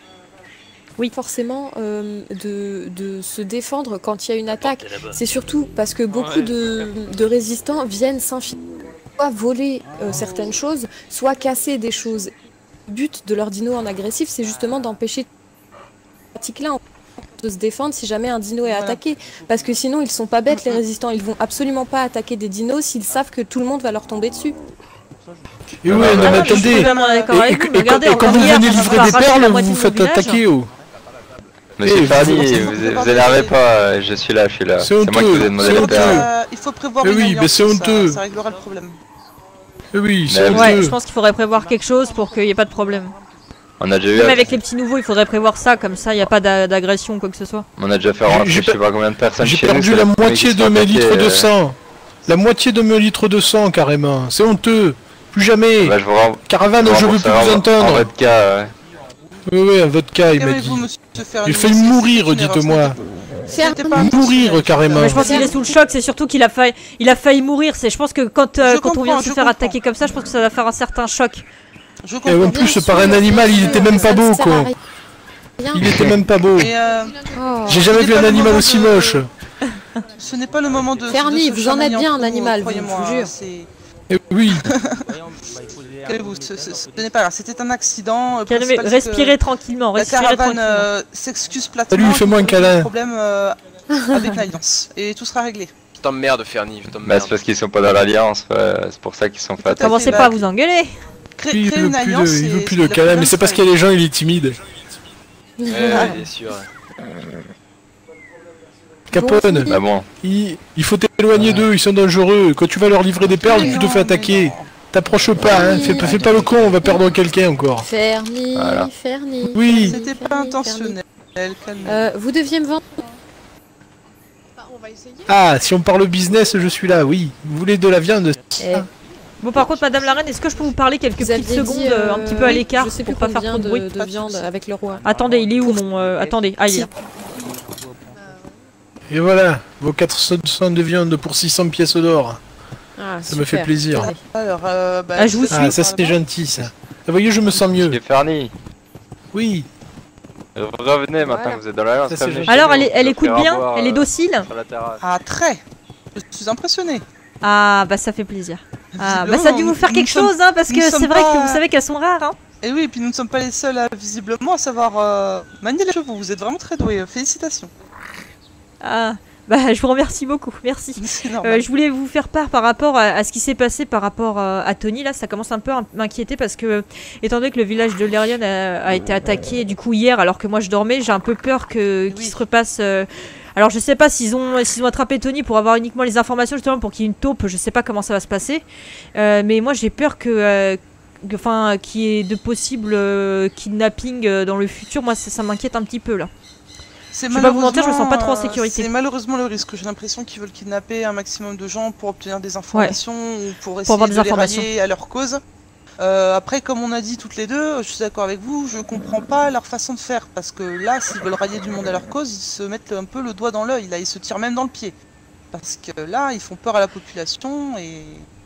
oui forcément euh, de, de se défendre quand il y a une attaque. C'est surtout parce que beaucoup de, de résistants viennent s'infiltrer, soit voler euh, certaines choses, soit casser des choses. Le but de leur dino en agressif, c'est justement d'empêcher cette pratique-là de se défendre si jamais un dino est Voilà. attaqué. Parce que sinon, ils sont pas bêtes, les résistants. Ils vont absolument pas attaquer des dinos s'ils savent que tout le monde va leur tomber dessus. Et ouais, non, mais Ah, je suis attendez, totalement d'accord et, avec et- vous, et- mais regardez, et quand encore vous hier, venez on a livrer des arraché la perles, vous moitié vous de faites mon village. attaquer, oh. Monsieur Eh, Fardy, vous- vous, vous, vous énervez pas, je suis là, je suis là. C'est C'est moi qui honteux, vous ai demandé c'est les honteux. perles. Euh, il faut prévoir Eh une oui, alliance, mais c'est ça- honteux. Ça réglera le problème. Eh oui, Mais c'est vous- Ouais, honteux. je pense qu'il faudrait prévoir quelque chose pour qu'il n'y ait pas de problème. On a déjà eu, Même avec les petits nouveaux, il faudrait prévoir ça, comme ça il n'y a pas d'a- d'agression ou quoi que ce soit. on a déjà fait J'ai- rentrer j'ai je sais per- pas combien de personnes J'ai chez nous. perdu c'est la les premiers moitié qui de sont mes attaqués, litres de euh, sang. La moitié de mes litres de sang, carrément. C'est honteux. Plus jamais. Bah, je vous rends. Caravane, je veux plus vous En entendre. votre cas, ouais. Oui, oui, un vodka, il m'a dit. Calmez-vous, monsieur Ferrari, Il fait c'est- mourir, c'est une erreur, dites-moi. C'était pas Mourir, carrément. Mais je pense qu'il est sous le choc, c'est surtout qu'il a failli, il a failli mourir. C'est, je pense que quand, euh, Je quand on vient de comprends, se je faire comprends. attaquer comme ça, je pense que ça va faire un certain choc. Je Et comprends. en plus, Bien par sûr, un animal, bien il sûr, était même mais pas ça ne beau, sert à quoi. rien. Il était même pas beau. Et euh, Oh. J'ai jamais ce vu n'est un pas le animal moment aussi de- moche. ce n'est pas le moment de. Fernie, de se vous en êtes chamailler bien, entre un nous, animal, vous, croyez-moi, je vous jure. c'est- Eh oui. Calmez-vous, ce, ce- ce n'est pas grave, c'était un accident. euh, Calmez, principal, c'est que respirez tranquillement, La respirez caravane tranquillement. euh, s'excuse platement. Salut, fais-moi un il y a câlin. problème euh, avec l'alliance et tout sera réglé. Je t'emmerde, Fernie, je Bah, t'emmerde. c'est parce qu'ils sont pas dans l'alliance, ouais, c'est pour ça qu'ils sont fait attaquer. Commencez bah, pas à vous engueuler. Cré- Il créer veut une plus de, alliance. il veut et- plus et de le câlin, problème mais c'est parce sera qu'il y a des gens, il est timide. Ouais, ouais, bien sûr. Capone, Bah bon, il, il faut t'éloigner d'eux, ils sont dangereux. Quand tu vas leur livrer des perles, tu te fais attaquer. T'approches pas, hein. Fais, pas- fais pas le con, on va perdre quelqu'un encore. Fernie, Voilà. Fernie. Oui. C'était pas Fernie, intentionnel. Calme. Euh, vous deviez me vendre. Ah, si on parle business, je suis là, oui. Vous voulez de la viande? Eh, Bon, par contre, Madame la Reine, est-ce que je peux vous parler quelques vous petites aviez secondes dit, euh, un petit peu à oui, l'écart je sais plus pour pas faire combien trop de bruit? de, de Pas de viande soucis. avec le roi. Attendez, il est où mon... euh, attendez, ah, il est là. Et voilà, vos quatre cents de viande pour six cents pièces d'or. Ah, Ça me super. fait plaisir. Allez. Alors, euh, bah, Ah, je vous sais Ah, pas, ça c'était gentil, ça. Vous voyez, je me sens mieux. c'est Fernie. Oui. Revenez maintenant Voilà. que vous êtes dans l'alliance. Ça, c'est revenez gentil. chez Alors, nous, elle, est- on elle va écoute faire bien, avoir, elle est euh, docile. sur la terrasse. Ah, très. Je suis impressionné. Ah, bah ça fait plaisir. Ah, bah Visiblement, ça a dû vous faire nous quelque sommes- chose, hein, parce nous que c'est sommes vrai pas- que vous savez qu'elles sont rares, hein. Et oui, et puis nous ne sommes pas les seuls à visiblement à savoir euh, manier les chevaux. Vous êtes vraiment très doués. Félicitations. Ah, bah je vous remercie beaucoup, merci. C'est normal. Euh, je voulais vous faire part par rapport à, à ce qui s'est passé par rapport euh, à Tony. Là, ça commence un peu à m'inquiéter parce que, étant donné que le village de Lerion a, a été attaqué du coup hier, alors que moi je dormais, j'ai un peu peur que qu'il se repasse. Euh... Alors je sais pas s'ils ont s'ils ont attrapé Tony pour avoir uniquement les informations justement pour qu'il y ait une taupe. Je sais pas comment ça va se passer, euh, mais moi j'ai peur que, euh, que, enfin, qu'il y ait de possibles euh, kidnappings euh, dans le futur. Moi ça, ça m'inquiète un petit peu là. C'est Je vais pas vous mentir, je me sens pas trop en malheureusement, sécurité. euh, C'est malheureusement le risque. J'ai l'impression qu'ils veulent kidnapper un maximum de gens pour obtenir des informations ou pour essayer avoir de des les informations. rallier à leur cause. Euh, après, comme on a dit toutes les deux, je suis d'accord avec vous, je comprends pas leur façon de faire. Parce que là, s'ils veulent rallier du monde à leur cause, ils se mettent un peu le doigt dans l'œil. Là, ils se tirent même dans le pied. Parce que là, ils font peur à la population et...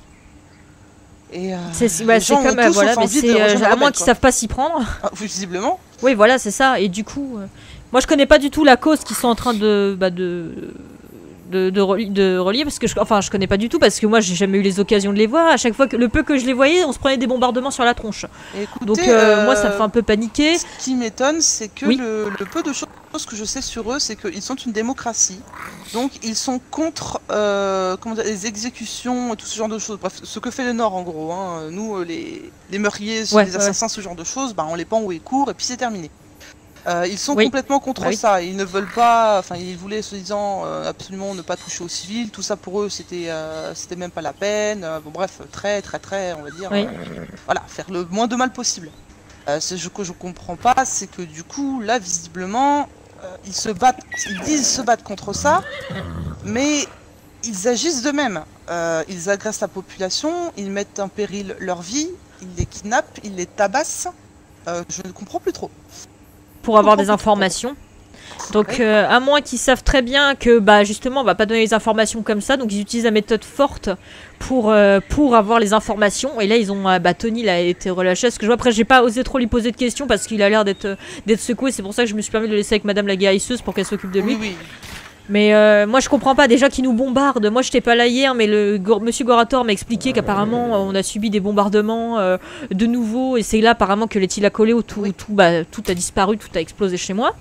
Et euh, C'est bah, les c'est gens ont comme, euh, tous voilà, mais envie de c'est euh, rejoindre à la moins rebelle, qu'ils quoi. savent pas s'y prendre. Ah, visiblement. Oui, voilà, c'est ça. Et du coup, euh, moi je connais pas du tout la cause qu'ils sont en train de, bah, de, de, de, reli- de relier, parce que je, enfin, je connais pas du tout, parce que moi j'ai jamais eu les occasions de les voir. À chaque fois que le peu que je les voyais, on se prenait des bombardements sur la tronche. Écoutez, Donc euh, euh, moi ça me fait un peu paniquer. Ce qui m'étonne, c'est que Oui. le, le peu de choses que je sais sur eux, c'est qu'ils sont une démocratie. Donc ils sont contre euh, comment dire, les exécutions et tout ce genre de choses. Bref, ce que fait le Nord en gros. Hein. Nous, euh, les, les meurtriers, Ouais, les ouais. assassins, ce genre de choses, bah, on les pend ou ils courent et puis c'est terminé. Euh, ils sont Oui. complètement contre Bah oui. ça. Ils ne veulent pas, enfin ils voulaient soi-disant euh, absolument ne pas toucher aux civils. Tout ça pour eux, c'était euh, c'était même pas la peine. Euh, bon bref, très très très, on va dire. Oui. euh, voilà, faire le moins de mal possible. Euh, ce que je comprends pas, c'est que du coup, là, visiblement, euh, ils se battent, ils disent se battre contre ça, mais ils agissent d'eux-mêmes. Euh, ils agressent la population, ils mettent en péril leur vie, ils les kidnappent, ils les tabassent. Euh, je ne comprends plus trop. Pour avoir des informations. Donc euh, à moins qu'ils savent très bien que bah justement on va pas donner les informations comme ça, donc ils utilisent la méthode forte pour euh, pour avoir les informations. Et là ils ont euh, bah Tony il a été relâché. Parce que je vois après j'ai pas osé trop lui poser de questions parce qu'il a l'air d'être d'être secoué. C'est pour ça que je me suis permis de le laisser avec Madame la guérisseuse pour qu'elle s'occupe de lui. Oui, oui. Mais euh, moi je comprends pas déjà qu'ils nous bombardent. Moi j'étais pas là hier, mais le Go- Monsieur Gorator m'a expliqué qu'apparemment euh, on a subi des bombardements euh, de nouveau, et c'est là apparemment que les Tilacoléo tout tout bah tout a disparu, tout a explosé chez moi.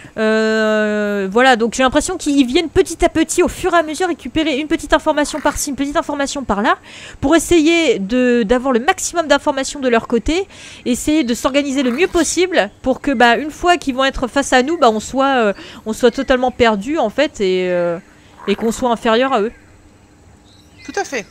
Euh, voilà, donc j'ai l'impression qu'ils viennent petit à petit, au fur et à mesure, récupérer une petite information par-ci, une petite information par-là, pour essayer de d'avoir le maximum d'informations de leur côté, essayer de s'organiser le mieux possible pour que bah une fois qu'ils vont être face à nous, bah on soit euh, on soit totalement perdu en fait et euh, et qu'on soit inférieur à eux. Tout à fait.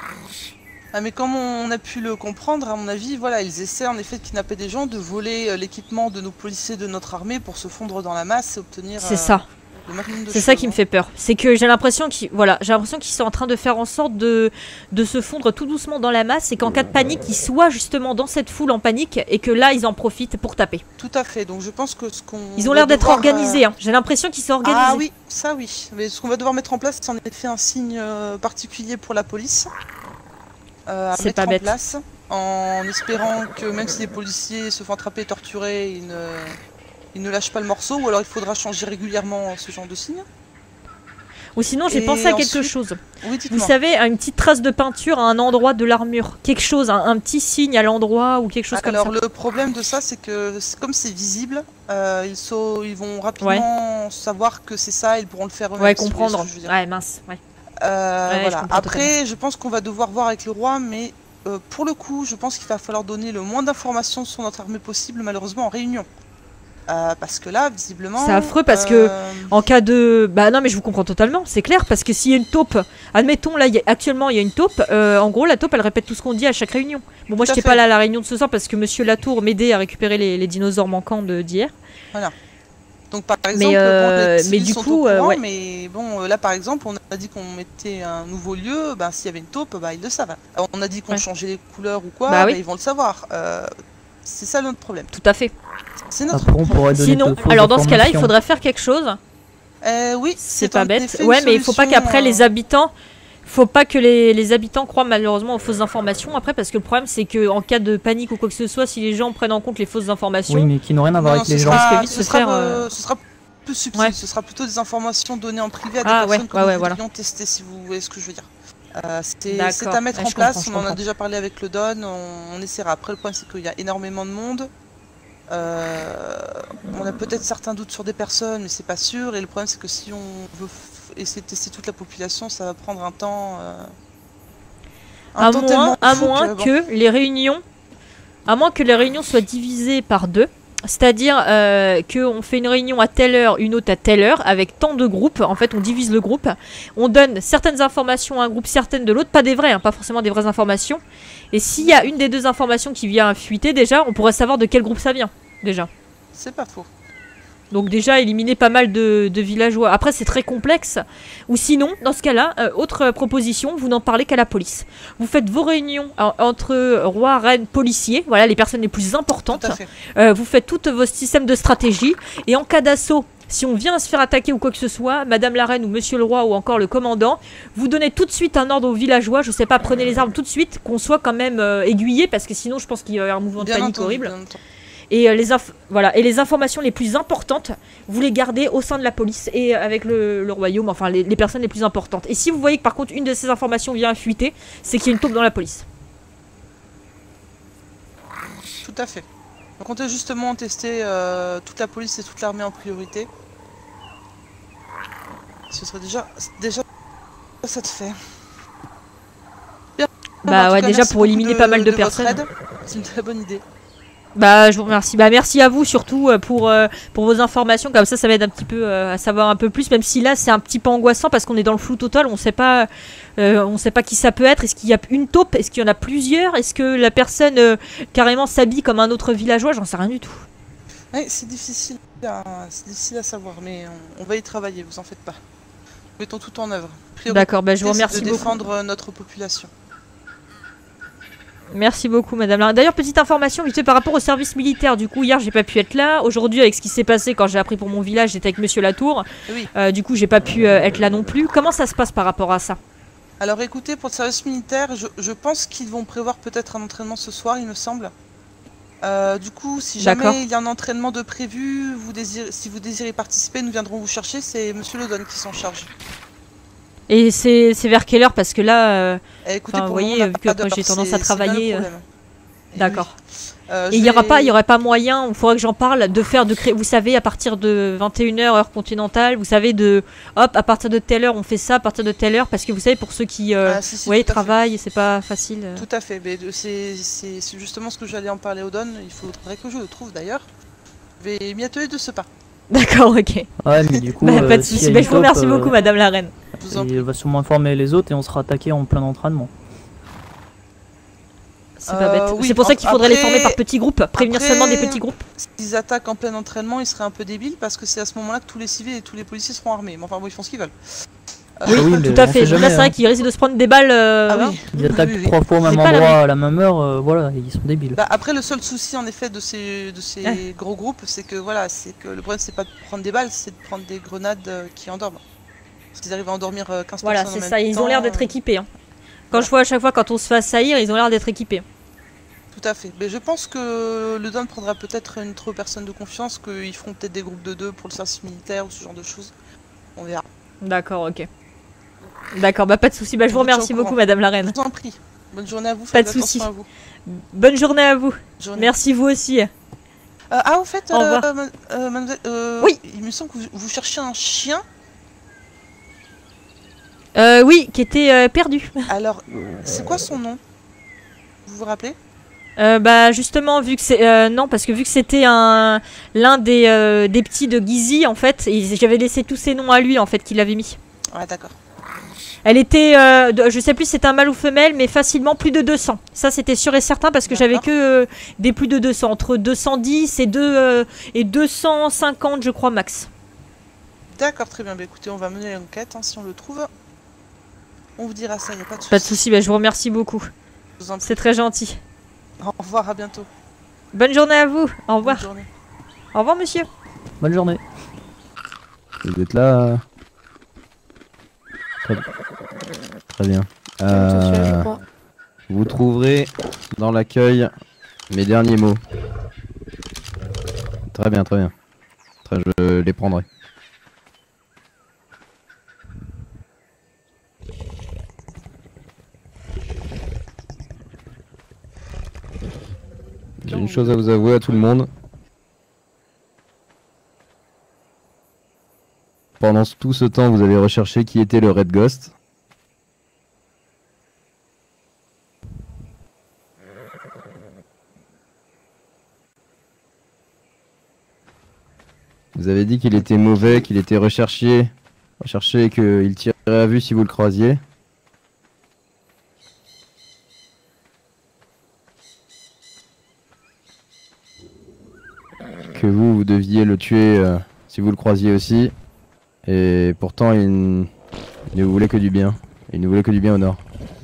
Ah, mais comme on a pu le comprendre, à mon avis, voilà, ils essaient en effet de kidnapper des gens, de voler euh, l'équipement de nos policiers, de notre armée pour se fondre dans la masse et obtenir. C'est euh, ça. le maximum de C'est ça choses, qui me hein. fait peur. C'est que j'ai l'impression qu'ils voilà, j'ai l'impression qu'ils sont en train de faire en sorte de, de se fondre tout doucement dans la masse et qu'en cas de panique, ils soient justement dans cette foule en panique et que là, ils en profitent pour taper. Tout à fait. Donc je pense que ce qu'on. Ils ont va l'air d'être devoir, organisés. euh, hein. J'ai l'impression qu'ils sont organisés. Ah oui, ça oui. Mais ce qu'on va devoir mettre en place, c'est en effet un signe euh, particulier pour la police. Euh, à C'est mettre pas en bête. place, en espérant que même si les policiers se font attraper et torturer, ils ne, ils ne lâchent pas le morceau, ou alors il faudra changer régulièrement ce genre de signe. Ou sinon, j'ai Et pensé à quelque ensuite- chose. Oui, dites-moi. Vous savez, à une petite trace de peinture à un endroit de l'armure. Quelque chose, un, un petit signe à l'endroit ou quelque chose Alors comme ça. le problème de ça, c'est que c'est- comme c'est visible, euh, ils, sont, ils vont rapidement savoir que c'est ça, ils pourront le faire eux-mêmes. Ouais, si vous voyez comprendre. ce que je veux dire. Ouais, mince. Ouais. Euh, Ouais, je voilà. comprends Après, je pense qu'on va devoir voir avec le roi, mais euh, pour le coup, je pense qu'il va falloir donner le moins d'informations sur notre armée possible, malheureusement, en réunion. Euh, parce que là, visiblement... C'est affreux parce euh, que en cas de bah non mais je vous comprends totalement, c'est clair parce que s'il y a une taupe, admettons là il y a- actuellement il y a une taupe, euh, en gros la taupe elle répète tout ce qu'on dit à chaque réunion. Bon moi Tout à j'étais fait. pas là à la réunion de ce soir parce que Monsieur Latour m'aidait à récupérer les, les dinosaures manquants de d'hier. Voilà. Donc par exemple, euh, bon, les mais civils du sont coup, au euh, courant, ouais. mais bon, euh, là par exemple, on a dit qu'on mettait un nouveau lieu, ben, s'il y avait une taupe, bah, ils le savent. Alors, on a dit qu'on Ouais. changeait les couleurs ou quoi, Bah oui. bah, ils vont le savoir. Euh, c'est ça notre problème. Tout à fait. C'est notre Après, on pourrait donner Sinon, de fausses alors dans ce cas-là il informations. faudrait faire quelque chose. Euh, oui, C'est en pas bête. effet Ouais une mais il faut pas solution, qu'après euh, les habitants, faut pas que les, les habitants croient malheureusement aux fausses informations après, parce que le problème c'est que en cas de panique ou quoi que ce soit, si les gens prennent en compte les fausses informations... Oui, mais qui n'ont rien à voir Non, avec ce les gens. sera- risque vite ce de sera, faire, euh, euh, ce sera plus subtil, Ouais. ce sera plutôt des informations données en privé à des Ah, ouais, personnes que ouais, nous ouais, voilà. voudrions tester, si vous voyez ce que je veux dire. Euh, c'est D'accord. c'est à mettre Ouais, en je place, comprends, je on en a comprends. déjà parlé avec le Don, on, on essaiera. Après, le problème c'est qu'il y a énormément de monde. Euh, on a peut-être certains doutes sur des personnes, mais c'est pas sûr. Et le problème c'est que si on veut f- essayer de tester toute la population, ça va prendre un temps. Euh, un À temps moins, tellement à fou moins que, bon. que les réunions, à moins que les réunions soient divisées par deux, c'est-à-dire euh, qu'on fait une réunion à telle heure, une autre à telle heure, avec tant de groupes. En fait, on divise le groupe, on donne certaines informations à un groupe, certaines de l'autre, pas des vraies, hein, pas forcément des vraies informations. Et s'il y a une des deux informations qui vient fuiter, déjà, on pourrait savoir de quel groupe ça vient, déjà. C'est pas faux. Donc déjà éliminer pas mal de, de villageois. Après c'est très complexe. Ou sinon, dans ce cas-là, euh, autre euh, proposition, vous n'en parlez qu'à la police. Vous faites vos réunions euh, entre rois, reines, policiers, voilà les personnes les plus importantes. Tout à fait. Euh, vous faites tous vos systèmes de stratégie. Et en cas d'assaut, si on vient se faire attaquer ou quoi que ce soit, Madame la Reine ou Monsieur le Roi ou encore le commandant, vous donnez tout de suite un ordre aux villageois, je sais pas, prenez les armes tout de suite, qu'on soit quand même euh, aiguillé, parce que sinon je pense qu'il y a un mouvement de Bien panique entendu, horrible. bien entendu. Et, euh, les inf- voilà. et les informations les plus importantes, vous les gardez au sein de la police et avec le, le royaume, enfin les, les personnes les plus importantes. Et si vous voyez que par contre une de ces informations vient fuiter, c'est qu'il y a une taupe dans la police. Tout à fait. On comptait justement tester euh, toute la police et toute l'armée en priorité. Ce serait déjà... déjà... ça te fait. Bien. Bah En tout ouais, cas, déjà merci pour beaucoup éliminer pas mal de votre personnes. aide. C'est une très bonne idée. Bah je vous remercie. Bah merci à vous surtout euh, pour, euh, pour vos informations, comme ça ça m'aide un petit peu euh, à savoir un peu plus, même si là c'est un petit peu angoissant parce qu'on est dans le flou total, on sait pas euh, on sait pas qui ça peut être, est-ce qu'il y a une taupe, est-ce qu'il y en a plusieurs, est-ce que la personne euh, carrément s'habille comme un autre villageois, j'en sais rien du tout. Ouais, c'est difficile, à... c'est difficile à savoir, mais on, on va y travailler, vous en faites pas. Mettons tout en œuvre. Priorité, D'accord, bah je vous c'est remercie de beaucoup. défendre euh, notre population. Merci beaucoup madame la... D'ailleurs petite information vite fait par rapport au service militaire, du coup hier j'ai pas pu être là, aujourd'hui avec ce qui s'est passé quand j'ai appris pour mon village j'étais avec monsieur Latour, Oui. euh, du coup j'ai pas pu euh, être là non plus. Comment ça se passe par rapport à ça? Alors écoutez, pour le service militaire, je, je pense qu'ils vont prévoir peut-être un entraînement ce soir, il me semble. Euh, du coup, si D'accord. jamais il y a un entraînement de prévu, vous désirez, si vous désirez participer, nous viendrons vous chercher, c'est monsieur Le Don qui s'en charge. Et c'est c'est vers quelle heure? Parce que là, euh, Eh, écoutez, enfin, vous pour le moment, voyez, on n'a vu pas que moi d'heure, j'ai tendance à c'est- c'est bien le travailler... euh, problème. Eh D'accord. Euh, Et il je y aura vais- pas, il y aurait pas moyen, il faudrait que j'en parle, de faire, de créer, vous savez, à partir de vingt et une heures heure continentale, vous savez, de, hop, à partir de telle heure on fait ça, à partir de telle heure, parce que vous savez, pour ceux qui, euh, Ah, si, si, vous voyez, tout à fait. travaillent, c'est pas facile. euh. Tout à fait, mais de- c'est c'est- c'est justement ce que j'allais en parler au Don, il faudrait que je le trouve d'ailleurs. Je vais m'y atteler de ce pas. D'accord, ok. Ouais, mais du coup, Bah, euh, pas de s'il y a soucis, une bah, je vous taupe, remercie euh, beaucoup, madame la reine. Il va sûrement informer les autres et on sera attaqué en plein entraînement. C'est pas Euh, bête. oui, C'est pour ça qu'il faudrait les après- former par petits groupes, prévenir après, seulement des petits groupes. S'ils attaquent en plein entraînement, ils seraient un peu débiles parce que c'est à ce moment-là que tous les civils et tous les policiers seront armés. Mais enfin bon, ils font ce qu'ils veulent. Euh, Oui, oui, mais Tout à on fait. sait Donc jamais, là, c'est vrai hein. qu'ils risquent de se prendre des balles. euh, Ah oui. hein. Ils attaquent oui, oui. trois fois au même C'est pas la endroit même- à la même heure, euh, voilà, ils sont débiles. Bah, après, le seul souci en effet de ces, de ces Ouais. gros groupes, c'est que voilà, c'est que le problème c'est pas de prendre des balles, c'est de prendre des grenades euh, qui endorment. Parce qu'ils arrivent à endormir euh, quinze Voilà, personnes en c'est même ça. Ils ont temps, l'air d'être euh, équipés. hein. Quand je vois à chaque fois quand on se fait assaillir, ils ont l'air d'être équipés. Tout à fait. Mais je pense que le Don prendra peut-être une trop personne de confiance, qu'ils feront peut-être des groupes de deux pour le service militaire ou ce genre de choses. On verra. D'accord, ok. D'accord, bah pas de soucis. Bah je vous vous tiens au remercie courant. beaucoup, madame la reine. Je vous en prie. Bonne journée à vous. Pas de faites attention soucis. à vous. Bonne journée à vous. Journée. Merci vous aussi. Euh, ah, au fait, Au euh, revoir. ma- euh, mademoiselle, euh, Oui. il me semble que vous, vous cherchez un chien. Euh, oui, qui était euh, perdu. Alors, c'est quoi son nom? Vous vous rappelez? Euh, bah justement vu que c'est euh, non parce que vu que c'était un l'un des, euh, des petits de Gizy en fait, et j'avais laissé tous ces noms à lui en fait qu'il avait mis. Ouais, d'accord. Elle était euh, de- je sais plus si c'était un mâle ou femelle mais facilement plus de deux cents. Ça c'était sûr et certain parce que j'avais D'accord. que euh, des plus de deux cents, entre deux cent dix et deux euh, et deux cent cinquante je crois max. D'accord, très bien. Bah, écoutez, on va mener l'enquête. Hein, si on le trouve, on vous dira ça. Y a pas de souci. Pas de souci, bah, je vous remercie beaucoup. Je vous en prie. C'est très gentil. Au revoir, à bientôt. Bonne journée à vous. Au revoir. Bonne journée. Au revoir monsieur. Bonne journée. Vous êtes là. euh, Très bien. Très bien. Euh, vous trouverez dans l'accueil mes derniers mots. Très bien, très bien. Très, je les prendrai. J'ai une chose à vous avouer à tout le monde. Pendant tout ce temps, vous avez recherché qui était le Red Ghost. Vous avez dit qu'il était mauvais, qu'il était recherché, recherché et qu'il tirerait à vue si vous le croisiez. Que vous, vous deviez le tuer euh, si vous le croisiez aussi. Et pourtant, il, il ne voulait que du bien. Il ne voulait que du bien au nord.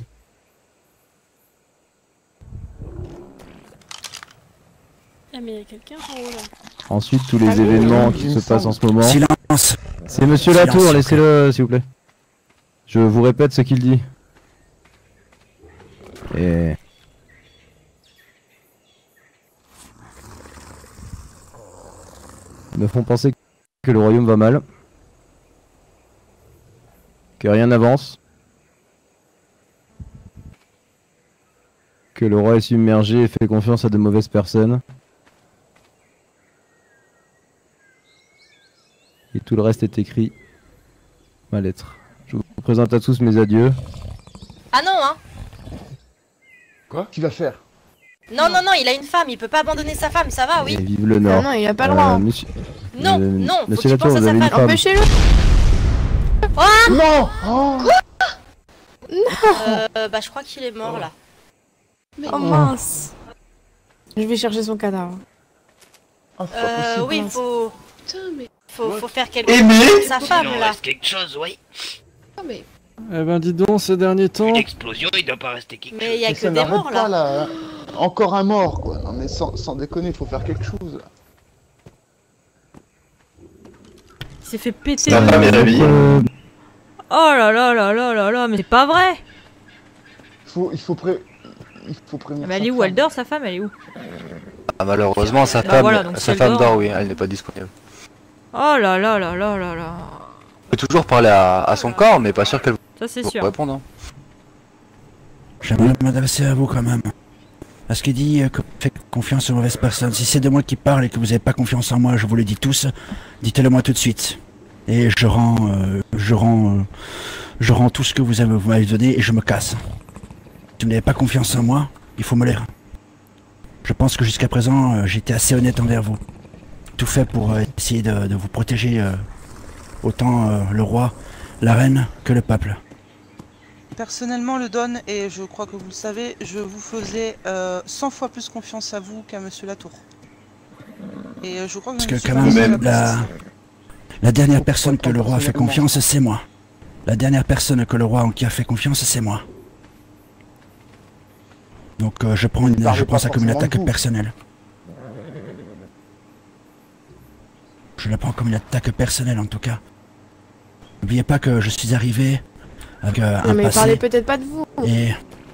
Ah mais il y a quelqu'un en haut là. Ensuite, tous les événements qui se passent en ce moment. Silence. C'est Monsieur Silence, Latour, s'il vous laissez-le s'il vous plaît. Je vous répète ce qu'il dit. Et... Ils me font penser que le royaume va mal. Que rien n'avance. Que le roi est submergé et fait confiance à de mauvaises personnes. Et tout le reste est écrit. Ma lettre. Je vous présente à tous mes adieux. Ah non, hein. Quoi? Tu vas faire? Non, non, non, il a une femme, il peut pas abandonner sa femme, ça va, oui. Et vive le Nord. Ah non, il a pas le droit. Euh, monsieur... Non, euh, non, faut Monsieur qu'il pense Latour, à vous sa avez une femme. femme. Empêchez-le. Oh Non. Oh. Quoi? Non. Euh, bah je crois qu'il est mort là. Oh mince. Je vais chercher son cadavre. Euh, oui, faut... Putain, mais... Faut, faut faire quelque Eh chose mais avec sa femme Il en là. reste quelque chose, oui. Oh mais... Eh ben dis donc, ces derniers temps... Une explosion, il doit pas rester quelque chose. Mais il y a Mais que ça des n'arrête morts pas, là. là. Encore un mort quoi. Non mais sans, sans déconner, faut faire quelque chose là. Il s'est fait péter. Ça va, bien vie. Oh là là là là là là, mais c'est pas vrai. Il faut, il faut pré... Il faut prévenir. Bah, elle sa est où? femme. Elle dort, sa femme, elle est où? Ah, malheureusement, sa Bah femme, voilà, donc si sa elle femme dort- dort, oui, elle n'est pas disponible. Oh là là là là là là. On peut toujours parler à, à son corps, mais pas sûr qu'elle Ça, c'est vous sûr. répondre. hein. J'aimerais m'adresser à vous quand même. Parce qu'il dit euh, que vous faites confiance aux mauvaises personnes. Si c'est de moi qui parle et que vous n'avez pas confiance en moi, je vous le dis tous, dites-le moi tout de suite. Et je rends, euh, je rends, euh, je rends tout ce que vous avez- vous m'avez donné et je me casse. Si vous n'avez pas confiance en moi, il faut me l'air. Je pense que jusqu'à présent, euh, j'étais assez honnête envers vous. Tout fait pour euh, essayer de, de vous protéger euh, autant euh, le roi, la reine que le peuple. Personnellement, le Don, et je crois que vous le savez, je vous faisais euh, cent fois plus confiance à vous qu'à Monsieur Latour. Et euh, je crois que, Parce que Monsieur quand Latour même, l'a la, passé. la dernière personne que le roi a fait confiance, c'est moi. La dernière personne que le roi en qui a fait confiance, c'est moi. Donc euh, je prends, une, je prends ça comme une attaque personnelle. Je la prends comme une attaque personnelle en tout cas. N'oubliez pas que je suis arrivé avec euh, Non un mais passé. parlez peut-être pas de vous. Et...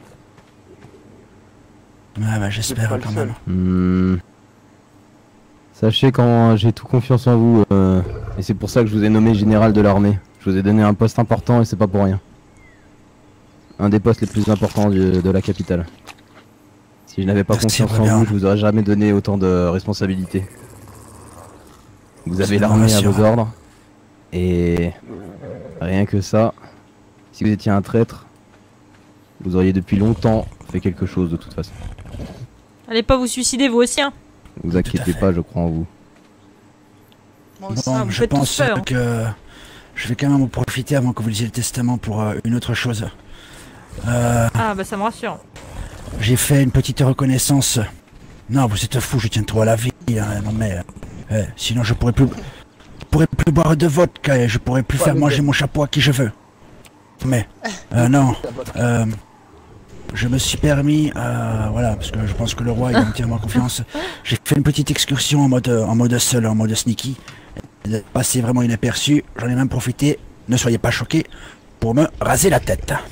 Ouais, bah, j'espère quand même. Hmm. Sachez quand j'ai tout confiance en vous, euh, et c'est pour ça que je vous ai nommé général de l'armée. Je vous ai donné un poste important et c'est pas pour rien. Un des postes les plus importants du- de la capitale. Si je n'avais pas Merci, confiance en Robert. vous, je vous aurais jamais donné autant de responsabilités. Vous avez C'est l'armée à rassurant. vos ordres. Et rien que ça, si vous étiez un traître, vous auriez depuis longtemps fait quelque chose de toute façon. Allez pas vous suicider, vous aussi, hein. Vous inquiétez pas, je crois en vous. Ah, Bon, vous je faites tous pense peur. que je vais quand même en profiter avant que vous lisiez le testament pour euh, une autre chose. Euh, Ah bah ça me rassure. J'ai fait une petite reconnaissance. Non, vous êtes fou, je tiens trop à la vie. Hein, non mais, euh, euh, sinon je pourrais plus, je pourrais plus boire de vodka et je pourrais plus faire manger mon chapeau à qui je veux. Mais, euh, non, euh, je me suis permis, euh, voilà, parce que je pense que le roi il a entièrement confiance. J'ai fait une petite excursion en mode, en mode seul, en mode sneaky, de passer vraiment inaperçu. J'en ai même profité, ne soyez pas choqués, pour me raser la tête.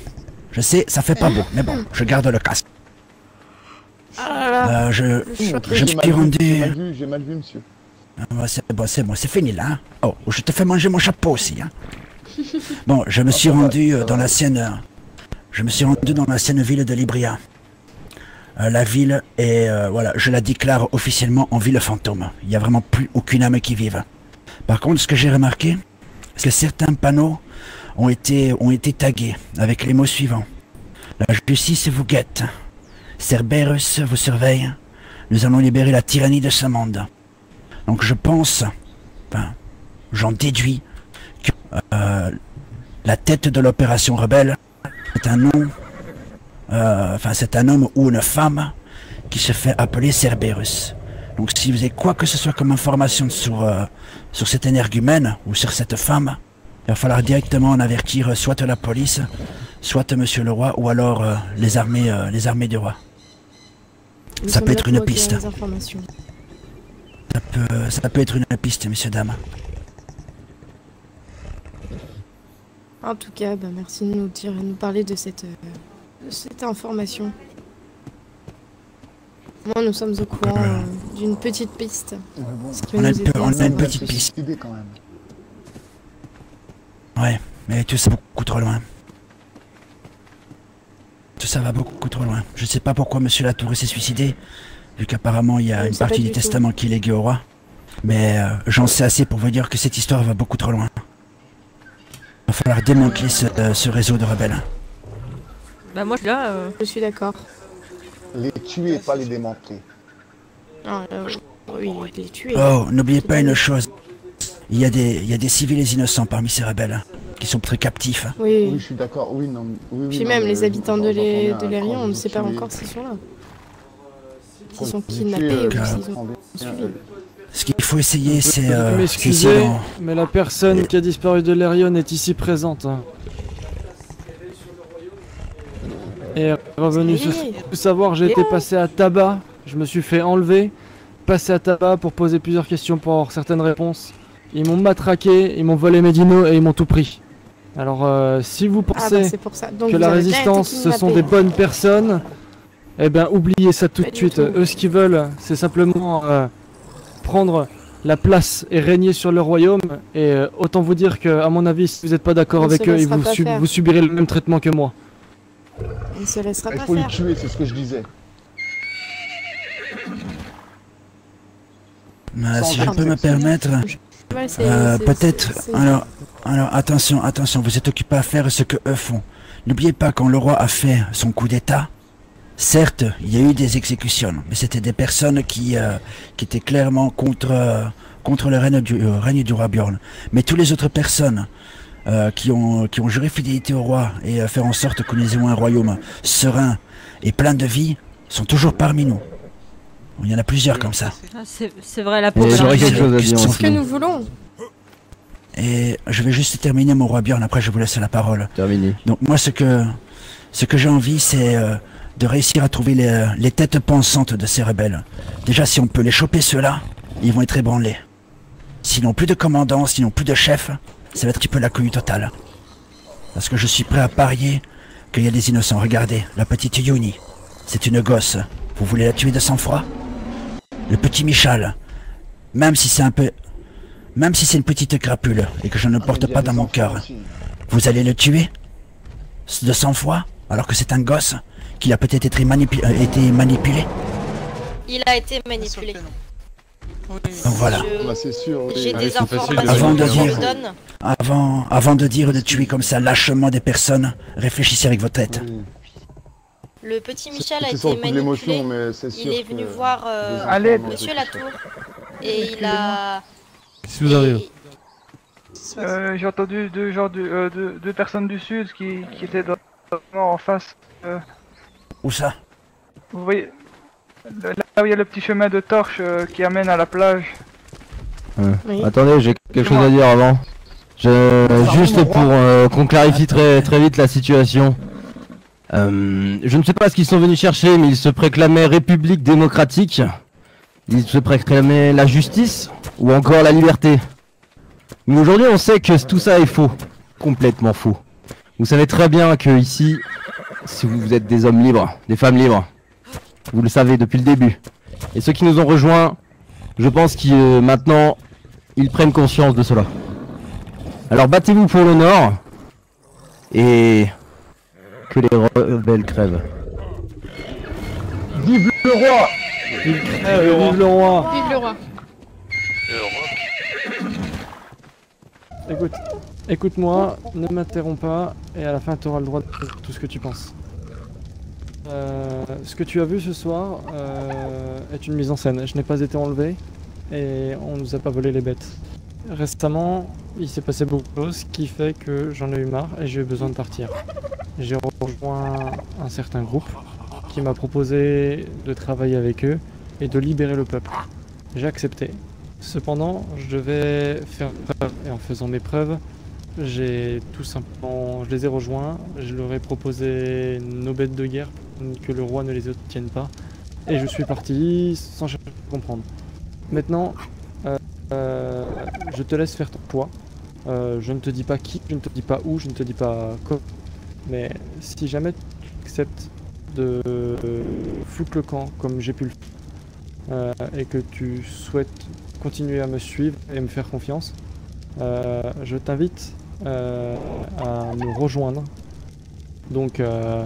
Je sais, ça fait pas beau, mais bon, je garde le casque. Ah là là. Euh, je, Le je choc. me J'ai suis mal vu, rendu... j'ai mal vu, j'ai mal vu, monsieur. Ah, bah, c'est bon, c'est bon, c'est fini là. Hein. Oh, je te fais manger mon chapeau aussi. Hein. Bon, je me suis rendu euh, dans la Seine. euh, Je me suis rendu dans la Seine ville de Libria. Euh, la ville est, euh, voilà, je la déclare officiellement en ville fantôme. Il n'y a vraiment plus aucune âme qui vive. Par contre, ce que j'ai remarqué, c'est que certains panneaux ont été, ont été tagués avec les mots suivants. La justice vous guette. Cerberus vous surveille. Nous allons libérer la tyrannie de ce monde. Donc je pense, enfin, j'en déduis que euh, la tête de l'opération rebelle est un nom, euh, enfin c'est un homme ou une femme qui se fait appeler Cerberus. Donc si vous avez quoi que ce soit comme information sur, euh, sur cet énergumène ou sur cette femme, il va falloir directement en avertir soit la police, soit Monsieur le Roi, ou alors euh, les armées, euh, les armées du roi. Nous Ça sommes peut là être pour une recueillir piste. les informations. Ça peut, ça peut être une piste, messieurs, dames. En tout cas, bah, merci de nous, dire, nous parler de cette, euh, de cette information. Moi, nous sommes au courant euh, d'une petite piste. Ce qui va On a nous une, aider pe- à on a une savoir. petite piste. Ouais, mais tout ça va beaucoup trop loin. Tout ça va beaucoup trop loin. Je sais pas pourquoi Monsieur Latour s'est suicidé, vu qu'apparemment il y a Je une sais pas partie du du tout. testament qui est léguée au roi. Mais euh, j'en sais assez pour vous dire que cette histoire va beaucoup trop loin. Il va falloir démanteler ce, euh, ce réseau de rebelles. Bah moi je suis là. euh, Je suis d'accord. Les tuer, pas les démanteler. Ah, euh, oui, les tuer. Oh, n'oubliez pas une chose. Il y a des, il y a des civils et innocents parmi ces rebelles, qui sont très captifs. Oui. Oui, je suis d'accord, oui, non. Oui, oui, Puis non, même mais les habitants de j'entends l'É- bien, de quand l'Érion, on ne ils sait ont pas tué- encore s'ils sont là. S'ils quand sont ils ont tué, kidnappés euh, ou car- s'ils ont suivi. Ce qu'il faut essayer, c'est... Vous Euh, c'est m'excusez, essayer d'en- mais la personne qui a disparu de l'Erion est ici présente. hein. Et est revenu Oui. se savoir, j'ai été passé à tabac, je me suis fait enlever, passé à tabac pour poser plusieurs questions pour avoir certaines réponses. Ils m'ont matraqué, ils m'ont volé mes dinos et ils m'ont tout pris. Alors euh, si vous Ah bah pensez c'est pour ça. Donc que vous la avez bien été résistance ce sont kidnappés. des bonnes personnes, eh ben oubliez ça tout Pas de du suite. tout. Eux ce qu'ils veulent c'est simplement euh, prendre la place et régner sur le royaume. Et euh, autant vous dire que à mon avis si vous n'êtes pas d'accord On avec se eux, ils laissera vous, pas sub- faire. vous subirez le même traitement que moi. On ne se laissera Il pas faut les faire. tuer, c'est ce que je disais. Euh, si Sans je peux me permettre, Ouais, c'est- euh, c'est- peut-être. c'est- c'est- Alors, alors attention, attention, vous êtes occupé à faire ce que eux font. N'oubliez pas quand le roi a fait son coup d'état. Certes, il y a eu des exécutions, mais c'était des personnes qui, euh, qui étaient clairement contre, euh, contre le règne du, euh, règne du roi Bjorn. Mais toutes les autres personnes euh, qui, ont, qui ont juré fidélité au roi et euh, fait en sorte que nous ayons un royaume serein et plein de vie sont toujours parmi nous. Il y en a plusieurs comme ça. ah, c'est c'est vrai la Et pauvre. j'aurais personne. quelque chose à dire C'est ce aussi. que nous voulons. Et je vais juste terminer mon roi Bjorn, après je vous laisse la parole. Terminé. Donc moi ce que ce que j'ai envie c'est euh, de réussir à trouver les, les têtes pensantes de ces rebelles. Déjà si on peut les choper ceux-là, ils vont être ébranlés. Sinon plus de commandants, sinon plus de chefs, ça va être un petit peu la cohue totale. Parce que je suis prêt à parier qu'il y a des innocents. Regardez, la petite Yuni, c'est une gosse. Vous voulez la tuer de sang-froid? Le petit Michal, même si c'est un peu... Même si c'est une petite crapule et que je ne le porte pas dans mon cœur, vous allez le tuer de sang-froid alors que c'est un gosse qui a peut-être été, manipu- euh, été manipulé. Il a été manipulé. Donc voilà. Je- Bah, c'est sûr. oui. J'ai Ah, des c'est facile de informations Avant de que je dire- vous donne. Avant, avant de dire de tuer comme ça lâchement des personnes, réfléchissez avec votre tête. Oui. Le petit Michel a C'est été sur le coup de manipulé. l'émotion, mais c'est sûr Il est venu que voir euh, des Allez. Monsieur Latour et il a. Qu'est-ce qui vous arrive? Euh, j'ai entendu deux gens du, euh, deux, deux personnes du sud qui, qui étaient dans, en face. euh, Où ça? vous voyez, le- là où il y a le petit chemin de torche euh, qui amène à la plage. Euh, Oui. Attendez, j'ai quelque chose à dire avant. Je, juste pour euh, qu'on clarifie très, très vite la situation. Euh, je ne sais pas ce qu'ils sont venus chercher, mais ils se préclamaient République démocratique. Ils se préclamaient la justice ou encore la liberté. Mais aujourd'hui, on sait que tout ça est faux. Complètement faux. Vous savez très bien que ici, si vous êtes des hommes libres, des femmes libres. Vous le savez depuis le début. Et ceux qui nous ont rejoints, je pense qu'ils euh, maintenant, ils prennent conscience de cela. Alors battez-vous pour le Nord et que les rebelles crèvent. Vive le roi! Vive, euh, vive le roi! Vive le roi! Écoute, écoute-moi, ne m'interromps pas, et à la fin tu auras le droit de dire tout ce que tu penses. Euh, ce que tu as vu ce soir euh, est une mise en scène. Je n'ai pas été enlevé, et on nous a pas volé les bêtes. Récemment, il s'est passé beaucoup de choses qui fait que j'en ai eu marre et j'ai eu besoin de partir. J'ai rejoint un certain groupe qui m'a proposé de travailler avec eux et de libérer le peuple. J'ai accepté. Cependant, je devais faire preuve, et en faisant mes preuves, j'ai tout simplement, je les ai rejoints, je leur ai proposé nos bêtes de guerre pour que le roi ne les obtienne pas, et je suis parti sans chercher à comprendre. Maintenant, euh, euh, je te laisse faire ton poids. Euh, je ne te dis pas qui, je ne te dis pas où, je ne te dis pas comment, mais si jamais tu acceptes de foutre le camp comme j'ai pu le faire, euh, et que tu souhaites continuer à me suivre et me faire confiance, euh, je t'invite euh, à me rejoindre. Donc, euh,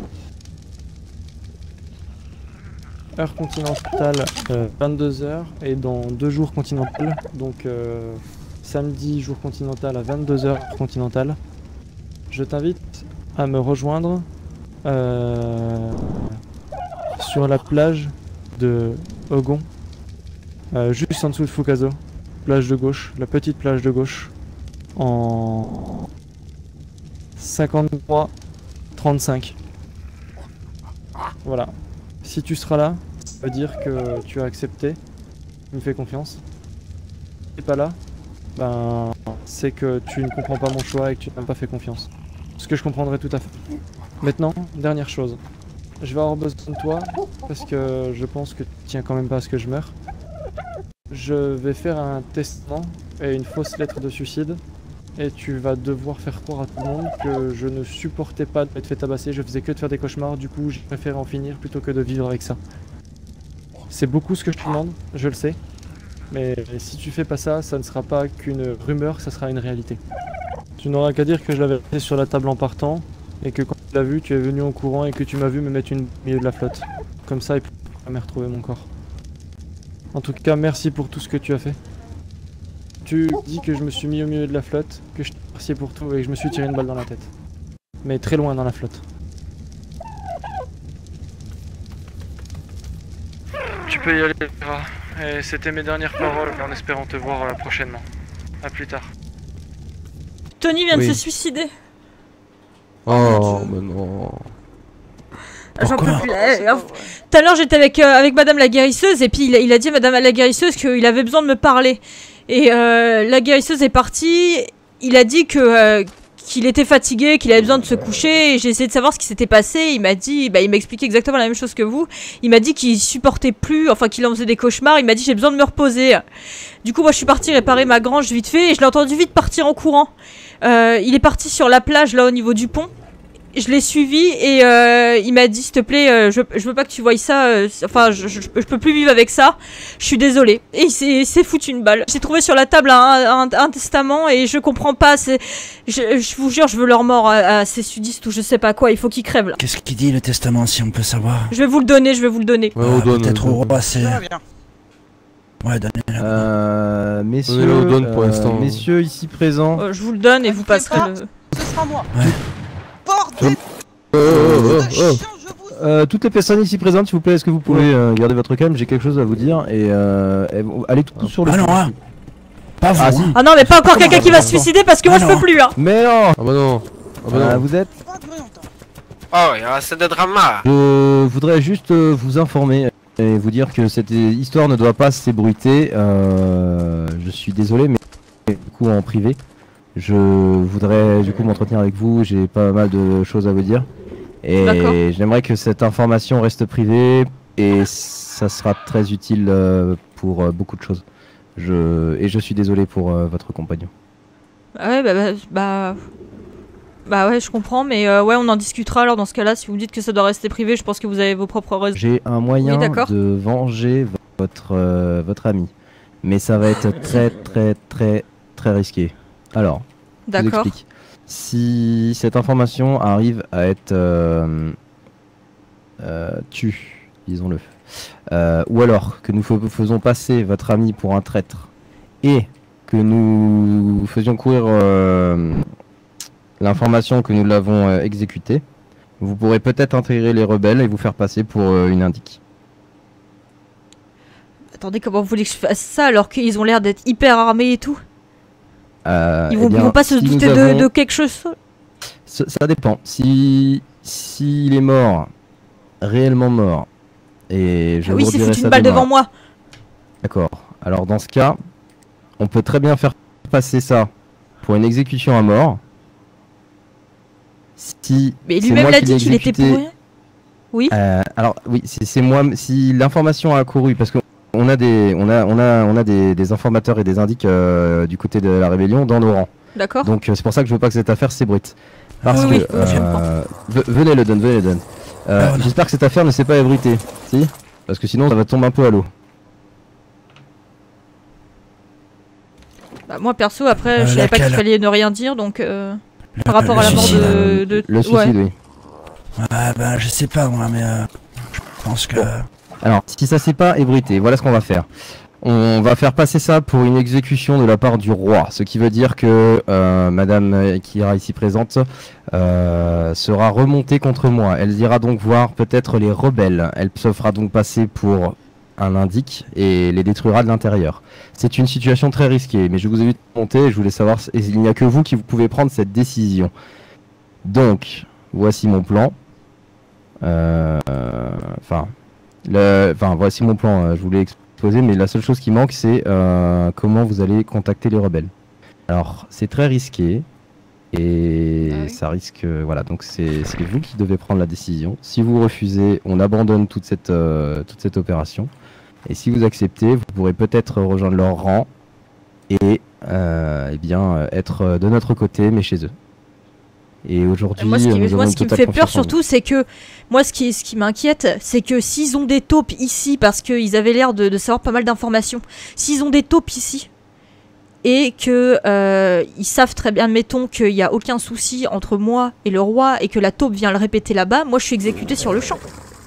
heure continentale, euh, vingt-deux heures, et dans deux jours continental, donc euh, samedi jour continental à vingt-deux heures continentale. Je t'invite à me rejoindre euh, sur la plage de Ogon. Euh, juste en dessous de Fukazo, plage de gauche, la petite plage de gauche, en cinquante-trois trente-cinq. Voilà. Si tu seras là, ça veut dire que tu as accepté, tu me fais confiance. Si tu n'es pas là, ben c'est que tu ne comprends pas mon choix et que tu n'as pas fait confiance. Ce que je comprendrai tout à fait. Maintenant, dernière chose. Je vais avoir besoin de toi parce que je pense que tu tiens quand même pas à ce que je meure. Je vais faire un testament et une fausse lettre de suicide et tu vas devoir faire croire à tout le monde que je ne supportais pas d'être fait tabasser, je faisais que de faire des cauchemars, du coup j'ai préféré en finir plutôt que de vivre avec ça. C'est beaucoup ce que je te demande, je le sais, mais si tu fais pas ça, ça ne sera pas qu'une rumeur, ça sera une réalité. Tu n'auras qu'à dire que je l'avais laissé sur la table en partant et que quand tu l'as vu, tu es venu en courant et que tu m'as vu me mettre une au milieu de la flotte. Comme ça, il ne pourra jamais retrouver mon corps. En tout cas, merci pour tout ce que tu as fait. Tu dis que je me suis mis au milieu de la flotte, que je t'ai remercié pour tout et que je me suis tiré une balle dans la tête. Mais très loin dans la flotte. Tu peux y aller, Vera. Et c'était mes dernières paroles en espérant te voir prochainement. A plus tard. Tony vient Oui. de se suicider. Oh, mais non. J'en peux plus. Euh, euh, Tout à l'heure, j'étais avec, euh, avec Madame la guérisseuse et puis il a, il a dit à Madame la guérisseuse qu'il avait besoin de me parler. Et euh, la guérisseuse est partie. Il a dit que euh, qu'il était fatigué, qu'il avait besoin de se coucher. Et j'ai essayé de savoir ce qui s'était passé. Il m'a dit, bah, il m'a expliqué exactement la même chose que vous. Il m'a dit qu'il supportait plus, enfin qu'il en faisait des cauchemars. Il m'a dit j'ai besoin de me reposer. Du coup, moi, je suis partie réparer ma grange vite fait et je l'ai entendu vite partir en courant. Euh, il est parti sur la plage là au niveau du pont. Je l'ai suivi et euh, il m'a dit s'il te plaît, euh, je, je veux pas que tu voies ça, euh, enfin je, je, je peux plus vivre avec ça, je suis désolée. Et il s'est foutu une balle. J'ai trouvé sur la table un, un, un testament et je comprends pas, c'est, je, je vous jure je veux leur mort à, à ces sudistes ou je sais pas quoi, il faut qu'ils crèvent là. Qu'est-ce qu'il dit le testament si on peut savoir? Je vais vous le donner, je vais vous le donner. Ouais, on donne. Peut-être au roi, c'est... Ouais, donnez-le. Euh, messieurs, On le donne pour euh, l'instant. messieurs ici présents. Euh, je vous le donne et vous passerez le... Ce sera moi. Ouais. Bordel. Oh, oh, oh, oh. Euh, toutes les personnes ici présentes, s'il vous plaît, est-ce que vous pouvez euh, garder votre calme? J'ai quelque chose à vous dire et, euh, et vous- allez tous sur le. Ah non, sujet. hein. Pas vous, Ah, hein. si. Ah non mais pas encore Comment quelqu'un qui va se attends. suicider parce que moi Ah je peux non. plus hein. Mais non. Ah bah non. Ah bah Euh, non. vous êtes. Oh, il y a assez de drama. Je voudrais juste euh, vous informer et vous dire que cette histoire ne doit pas s'ébruiter. Euh, je suis désolé, mais du coup en privé, je voudrais du coup m'entretenir avec vous. J'ai pas mal de choses à vous dire D'accord. et j'aimerais que cette information reste privée et ça sera très utile euh, pour euh, beaucoup de choses. Je et je suis désolé pour euh, votre compagnon. Ah ouais bah bah... bah... Bah ouais, je comprends, mais euh, ouais, on en discutera alors dans ce cas-là. Si vous me dites que ça doit rester privé, je pense que vous avez vos propres raisons. J'ai un moyen Oui, d'accord. de venger votre, euh, votre ami. Mais ça va être très très très très risqué. Alors, je vous D'accord. explique. Si cette information arrive à être euh, euh, tue, disons-le, euh, ou alors que nous f- faisons passer votre ami pour un traître et que nous faisions courir euh, l'information que nous l'avons euh, exécutée, vous pourrez peut-être intégrer les rebelles et vous faire passer pour euh, une indique. Attendez, comment vous voulez que je fasse ça alors qu'ils ont l'air d'être hyper armés et tout? Euh, Ils eh vont, bien, ils vont pas se si nous douter de, avons- de quelque chose? Ça, ça dépend. Si s'il est mort, réellement mort, et je Ah oui, vous c'est redirai foutu ça une balle demain. devant moi. D'accord. Alors dans ce cas, on peut très bien faire passer ça pour une exécution à mort. Si Mais c'est lui-même moi l'a qui dit l'ai qu'il était exécuté- pour rien. Oui. Euh, alors oui, c'est c'est moi. Si l'information a accouru, parce que on a des, on a, on a, on a des, des informateurs et des indiques euh, du côté de la rébellion dans nos rangs. D'accord. Donc euh, c'est pour ça que je veux pas que cette affaire s'ébruite. Parce Oui, que oui, je euh, ve- venez le donne, venez le donne. Euh, Ah, non. J'espère que cette affaire ne s'est pas ébruitée, si, parce que sinon ça va tomber un peu à l'eau. Bah, moi perso, après, Euh, je savais pas qu'il laquelle fallait ne rien dire, donc euh, Le- par rapport le à la mort suicide. de, de... Le ouais. suicide, oui. Ouais, bah, je sais pas, moi, mais euh, je pense que... Alors, si ça s'est pas ébruité, voilà ce qu'on va faire. On va faire passer ça pour une exécution de la part du roi, ce qui veut dire que euh, Madame qui ira ici présente euh, sera remontée contre moi. Elle ira donc voir peut-être les rebelles. Elle se fera donc passer pour un indique et les détruira de l'intérieur. C'est une situation très risquée, mais je vous invite à monter et je voulais savoir, et il n'y a que vous qui vous pouvez prendre cette décision. Donc, voici mon plan. Euh, Enfin, le- enfin, voici mon plan. euh, Je voulais exposer, mais la seule chose qui manque, c'est euh, comment vous allez contacter les rebelles. Alors, c'est très risqué et ça risque. euh, voilà, donc c'est c'est vous qui devez prendre la décision. Si vous refusez, on abandonne toute cette euh, toute cette opération. Et si vous acceptez, vous pourrez peut-être rejoindre leur rang et euh, eh bien euh, être de notre côté, mais chez eux. Et aujourd'hui, Moi, ce qui, nous avons moi, une ce qui me totale fait peur confiance en vous. surtout, c'est que moi, ce qui, ce qui m'inquiète, c'est que s'ils ont des taupes ici, parce qu'ils avaient l'air de, de savoir pas mal d'informations, s'ils ont des taupes ici et que euh, ils savent très bien, mettons qu'il n'y a aucun souci entre moi et le roi et que la taupe vient le répéter là-bas, moi, je suis exécuté sur le champ.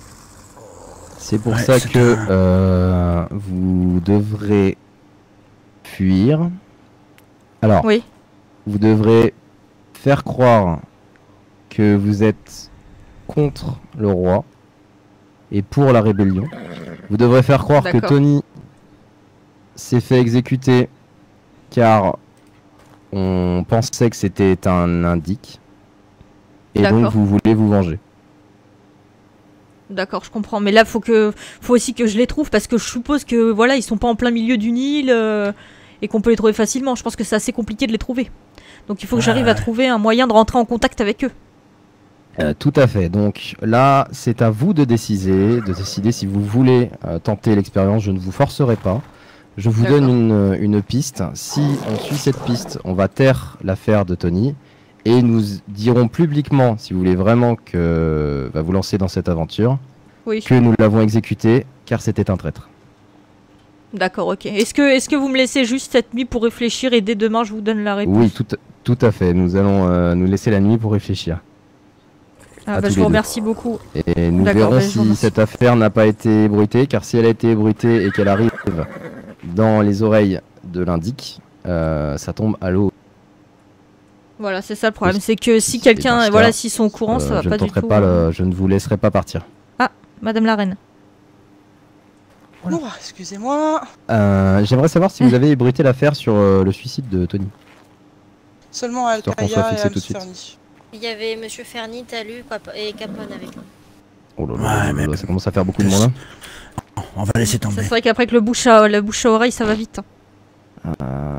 C'est pour Ouais, ça c'est que un- euh, vous devrez fuir. Alors, Oui. vous devrez faire croire que vous êtes contre le roi et pour la rébellion. Vous devrez faire croire que D'accord. Tony s'est fait exécuter car on pensait que c'était un indique. Et donc D'accord. vous voulez vous venger. D'accord, je comprends. Mais là, faut que, faut aussi que je les trouve parce que je suppose que voilà, ils sont pas en plein milieu d'une île euh, et qu'on peut les trouver facilement. Je pense que c'est assez compliqué de les trouver. Donc il faut que j'arrive à trouver un moyen de rentrer en contact avec eux. Euh, tout à fait. Donc là, c'est à vous de décider, de décider si vous voulez euh, tenter l'expérience. Je ne vous forcerai pas. Je vous donne une, une piste. Si on suit cette piste, on va taire l'affaire de Tony et nous dirons publiquement, si vous voulez vraiment que va vous lancer dans cette aventure, Oui. que nous l'avons exécuté car c'était un traître. D'accord, ok. Est-ce que, est-ce que vous me laissez juste cette nuit pour réfléchir et dès demain je vous donne la réponse? Oui, tout, tout à fait. Nous allons euh, nous laisser la nuit pour réfléchir. Ah, à bah, tous je les vous deux. remercie beaucoup. Et nous D'accord, verrons bah, je vous si remercie. cette affaire n'a pas été ébruitée, car si elle a été ébruitée et qu'elle arrive dans les oreilles de l'indique, euh, ça tombe à l'eau. Voilà, c'est ça le problème. C'est que si Et dans quelqu'un, ce voilà, cas, s'ils sont au courant, euh, ça va je pas ne du tenterai tout. pas euh. le- je ne vous laisserai pas partir. Ah, Madame la Reine. Non, excusez-moi. Euh, J'aimerais savoir si vous avez ébruité l'affaire sur euh, le suicide de Tony. Seulement à Histoire qu'on soit Alcaïa et fixé à tout de suite. Fernie. Il y avait Monsieur Fernie, Talu Cap- et Capone avec nous. Oh là là, là là là, ça commence à faire beaucoup de monde. hein. On va laisser Ça, tomber. C'est vrai qu'après que le bouche à, le bouche à oreille, ça va vite. hein.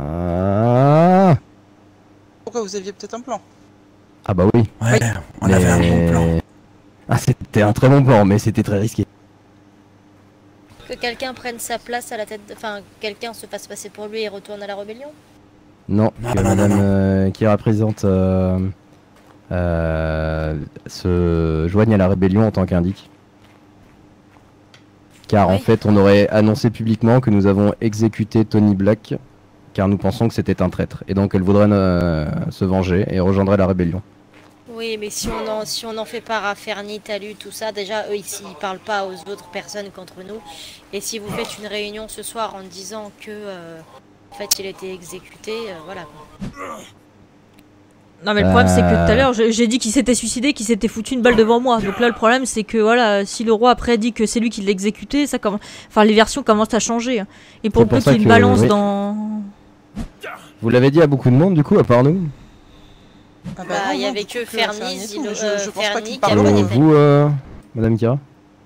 Ah, Pourquoi vous aviez peut-être un plan? ah bah oui. Ouais, on avait un bon plan. Ah, c'était un très bon plan, mais c'était très risqué. Que quelqu'un prenne sa place à la tête, de... enfin, quelqu'un se fasse passer pour lui et retourne à la rébellion. Non, Non, que non, non, madame non. euh, qui représente euh, euh, se joignent à la rébellion en tant qu'indique. Car Oui. en fait, on aurait annoncé publiquement que nous avons exécuté Tony Black, car nous pensons que c'était un traître. Et donc elle voudrait euh, se venger et rejoindrait la rébellion. Oui, mais si on en, si on en fait part à Fernie, Talu, tout ça, déjà eux ici ils parlent pas aux autres personnes qu'entre nous. Et si vous faites une réunion ce soir en disant que euh, en fait il a été exécuté, euh, voilà. Non mais le problème c'est que tout à Euh. l'heure j'ai j'ai dit qu'il s'était suicidé, qu'il s'était foutu une balle devant moi. Donc là le problème c'est que voilà, si le roi après dit que c'est lui qui l'a exécuté, ça commence, enfin les versions commencent à changer. Et pour C'est le peu pour ça qu'il y ait une que- balance oui. dans... Vous l'avez dit à beaucoup de monde du coup, à part nous? Ah Bah il y avait que Fernie, Fernie et tout, Zino- mais je- euh, je pense pas Fernie qu'il qui parle a de Euh, pas rien. été- vous, euh, Madame Kira?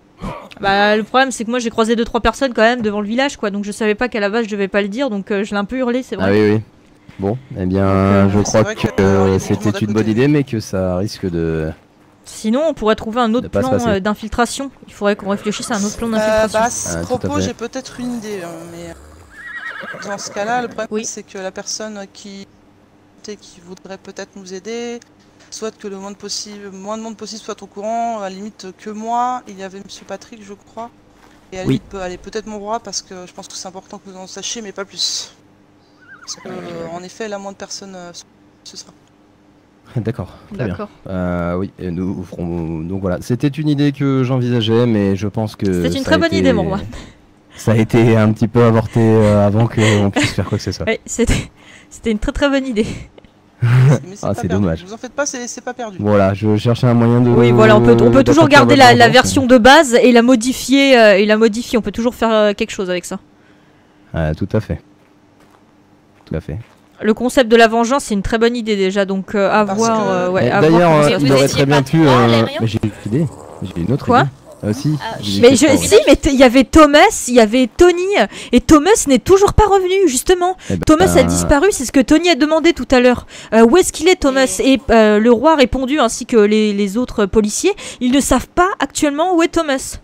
Bah le problème c'est que moi j'ai croisé deux trois personnes quand même devant le village quoi. Donc je savais pas qu'à la base je devais pas le dire, donc euh, je l'ai un peu hurlé, c'est vrai. Ah oui, oui. Bon, eh bien, euh, je c'est crois vrai que que, euh, euh, il faut tout le c'était monde à une côté. bonne idée, mais que ça risque de... Sinon on pourrait trouver un autre pas se plan passer. euh, d'infiltration. Il faudrait qu'on réfléchisse à un autre plan Euh, d'infiltration. bah, à ce Ah, tout à propos, fait. j'ai peut-être une idée, hein, mais euh, dans ce cas-là, le problème c'est que la personne qui qui voudrait peut-être nous aider, soit que le moins de possible, moins de monde possible soit au courant, à la limite que moi. Il y avait Monsieur Patrick, je crois, et à la Oui. limite peut aller peut-être mon roi parce que je pense que c'est important que vous en sachiez, mais pas plus. Parce que euh, en effet, là, moins de personnes, euh, ce sera. D'accord, très bien. D'accord. Euh, oui, et nous ferons... Donc voilà, c'était une idée que j'envisageais, mais je pense que... C'était une ça très a bonne été- idée, mon roi. Ça a été un petit peu avorté euh, avant qu'on puisse faire quoi que ce soit. Ouais, c'était c'était une très très bonne idée. Mais c'est Ah, pas c'est perdu. dommage. Vous en faites pas, c'est c'est pas perdu. Voilà, je cherchais un moyen de... Oui, voilà, on peut, on peut toujours d'accomplir garder votre la, la vengeance. version de base et la modifier. euh, et la modifier. On peut toujours faire euh, quelque chose avec ça. Ah, tout à fait. Tout à fait. Le concept de la vengeance, c'est une très bonne idée déjà. Donc euh, à Parce voir. que- euh, ouais, Eh, à voir D'ailleurs, comment euh, ça se il passe. aurait très bien pu... trois, euh, Lérion Mais j'ai une idée. J'ai une autre Quoi idée. Ah si. j'ai Mais fait je, trois, si, ouais. mais t- il y avait Thomas, il y avait Tony, et Thomas n'est toujours pas revenu, justement. Eh ben, Thomas a disparu, c'est ce que Tony a demandé tout à l'heure. Euh, où est-ce qu'il est, Thomas? Et euh, le roi a répondu, ainsi que les, les autres policiers, ils ne savent pas actuellement où est Thomas.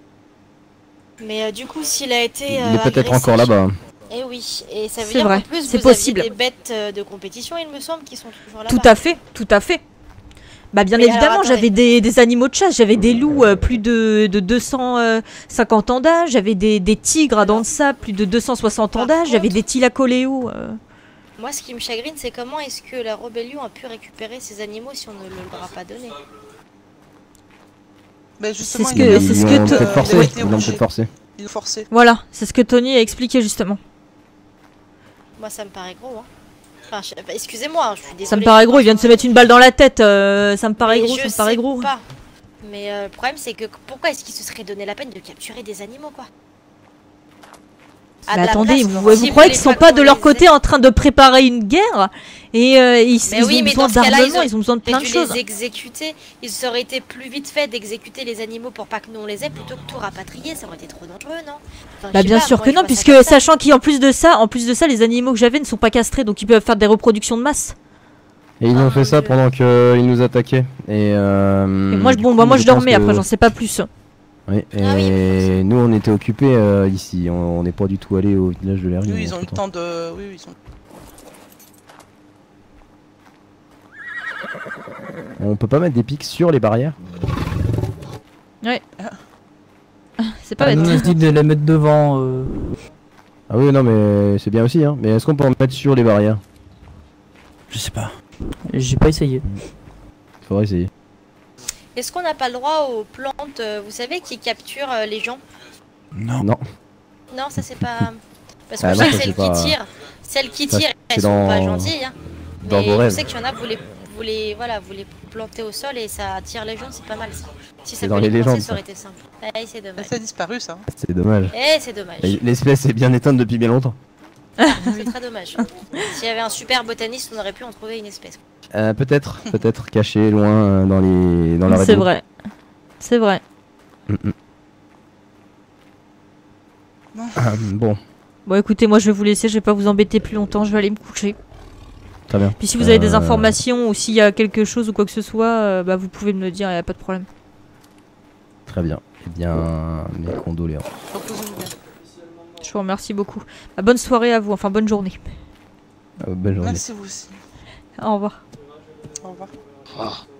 Mais euh, du coup, s'il a été. Il euh, est peut-être agressé- encore là-bas. Eh oui, et ça veut C'est dire vrai, qu'en plus c'est vous possible. aviez des bêtes euh, de compétition, il me semble, qui sont toujours là. Tout à fait, tout à fait. Bah bien Mais alors, évidemment, attendez. j'avais des, des animaux de chasse, j'avais des loups euh, plus de, de deux cent cinquante ans d'âge, j'avais des, des tigres à dents de sable plus de deux cent soixante ans d'âge, j'avais des tilacoléos. euh. Moi, ce qui me chagrine, c'est comment est-ce que la rébellion a pu récupérer ces animaux si on ne leur a pas donné. Mais justement, ce il que- a- c'est ce il que a- te- il a peut-être forcé, été ils l'ont obligé. peut-être forcé. Ils l'ont forcé. Voilà, c'est ce que Tony a expliqué justement. Moi, ça me paraît gros, hein. Enfin, je- bah, excusez-moi, hein, je suis désolée. Ça me paraît gros, il vient de se mettre une balle dans la tête, euh, ça me paraît Mais gros, je ça me paraît sais gros. pas. Mais euh, le problème, c'est que pourquoi est-ce qu'ils se seraient donné la peine de capturer des animaux, quoi? Ah, Mais de la attendez, presse, vous, quoi. vous Si croyez vous qu'ils sont voulez pas de qu'on leur les côté en train de préparer une guerre et euh, ils, Mais ils oui, ont mais besoin dans ce cas-là, d'armement, ils ont besoin de plein de dû choses. les exécuter. Il aurait été plus vite fait d'exécuter les animaux pour pas que nous on les ait plutôt que tout rapatrier. Ça aurait été trop dangereux, non? Enfin, Bah je sais bien pas, sûr moi, que je non, vois ça puisque comme ça. sachant qu'en plus de ça, en plus de ça, les animaux que j'avais ne sont pas castrés, donc ils peuvent faire des reproductions de masse. Et ils ont fait ça pendant qu'ils nous attaquaient. Et, euh, Et moi, je- du bon, coup, bah, moi je pense dormais. que- Après, j'en sais pas plus. Oui, et nous on était occupés euh, ici, on on n'est pas du tout allé au village de Lérion. Oui, ils ont eu le entre-temps. temps de. Oui, oui, ils ont. On peut pas mettre des pics sur les barrières? Ouais. C'est pas Ah, nous, on bête. se dit de les mettre devant. euh, Ah oui, non, mais c'est bien aussi, hein. Mais est-ce qu'on peut en mettre sur les barrières? Je sais pas. J'ai pas essayé. Faudrait essayer. Est-ce qu'on n'a pas le droit aux plantes, euh, vous savez, qui capturent euh, les gens? Non. Non. Non, ça c'est pas. Parce que Ah je non, sais que ça, celles c'est qui pas- tirent, celles qui Ça, tirent, c'est elles sont pas dans- gentilles. Hein. dans Mais vos je rêves. sais qu'il y en a, vous les, vous les, voilà, vous les plantez au sol et ça attire les gens, c'est pas mal ça. Si ça C'est dans peut les les coincer, légendes, ça aurait ça. été simple. Eh, c'est dommage. Ça a disparu, ça. C'est dommage. Eh, c'est dommage. Et l'espèce est bien éteinte depuis bien longtemps. C'est très dommage. S'il y avait un super botaniste, on aurait pu en trouver une espèce. Euh, peut-être, peut-être caché loin euh, dans les dans la C'est radio. vrai. C'est vrai. Mm, mm. Ah, bon, Bon, écoutez, moi je vais vous laisser, je vais pas vous embêter plus longtemps, je vais aller me coucher. très bien. Puis si vous avez des Euh, informations ou s'il y a quelque chose ou quoi que ce soit, euh, bah vous pouvez me le dire, y a pas de problème. Très bien. Eh bien, mes condoléances. Je vous remercie beaucoup. Bah, bonne soirée à vous, enfin bonne journée. Euh, bonne journée. Merci vous aussi. Au revoir. Au revoir. Ah.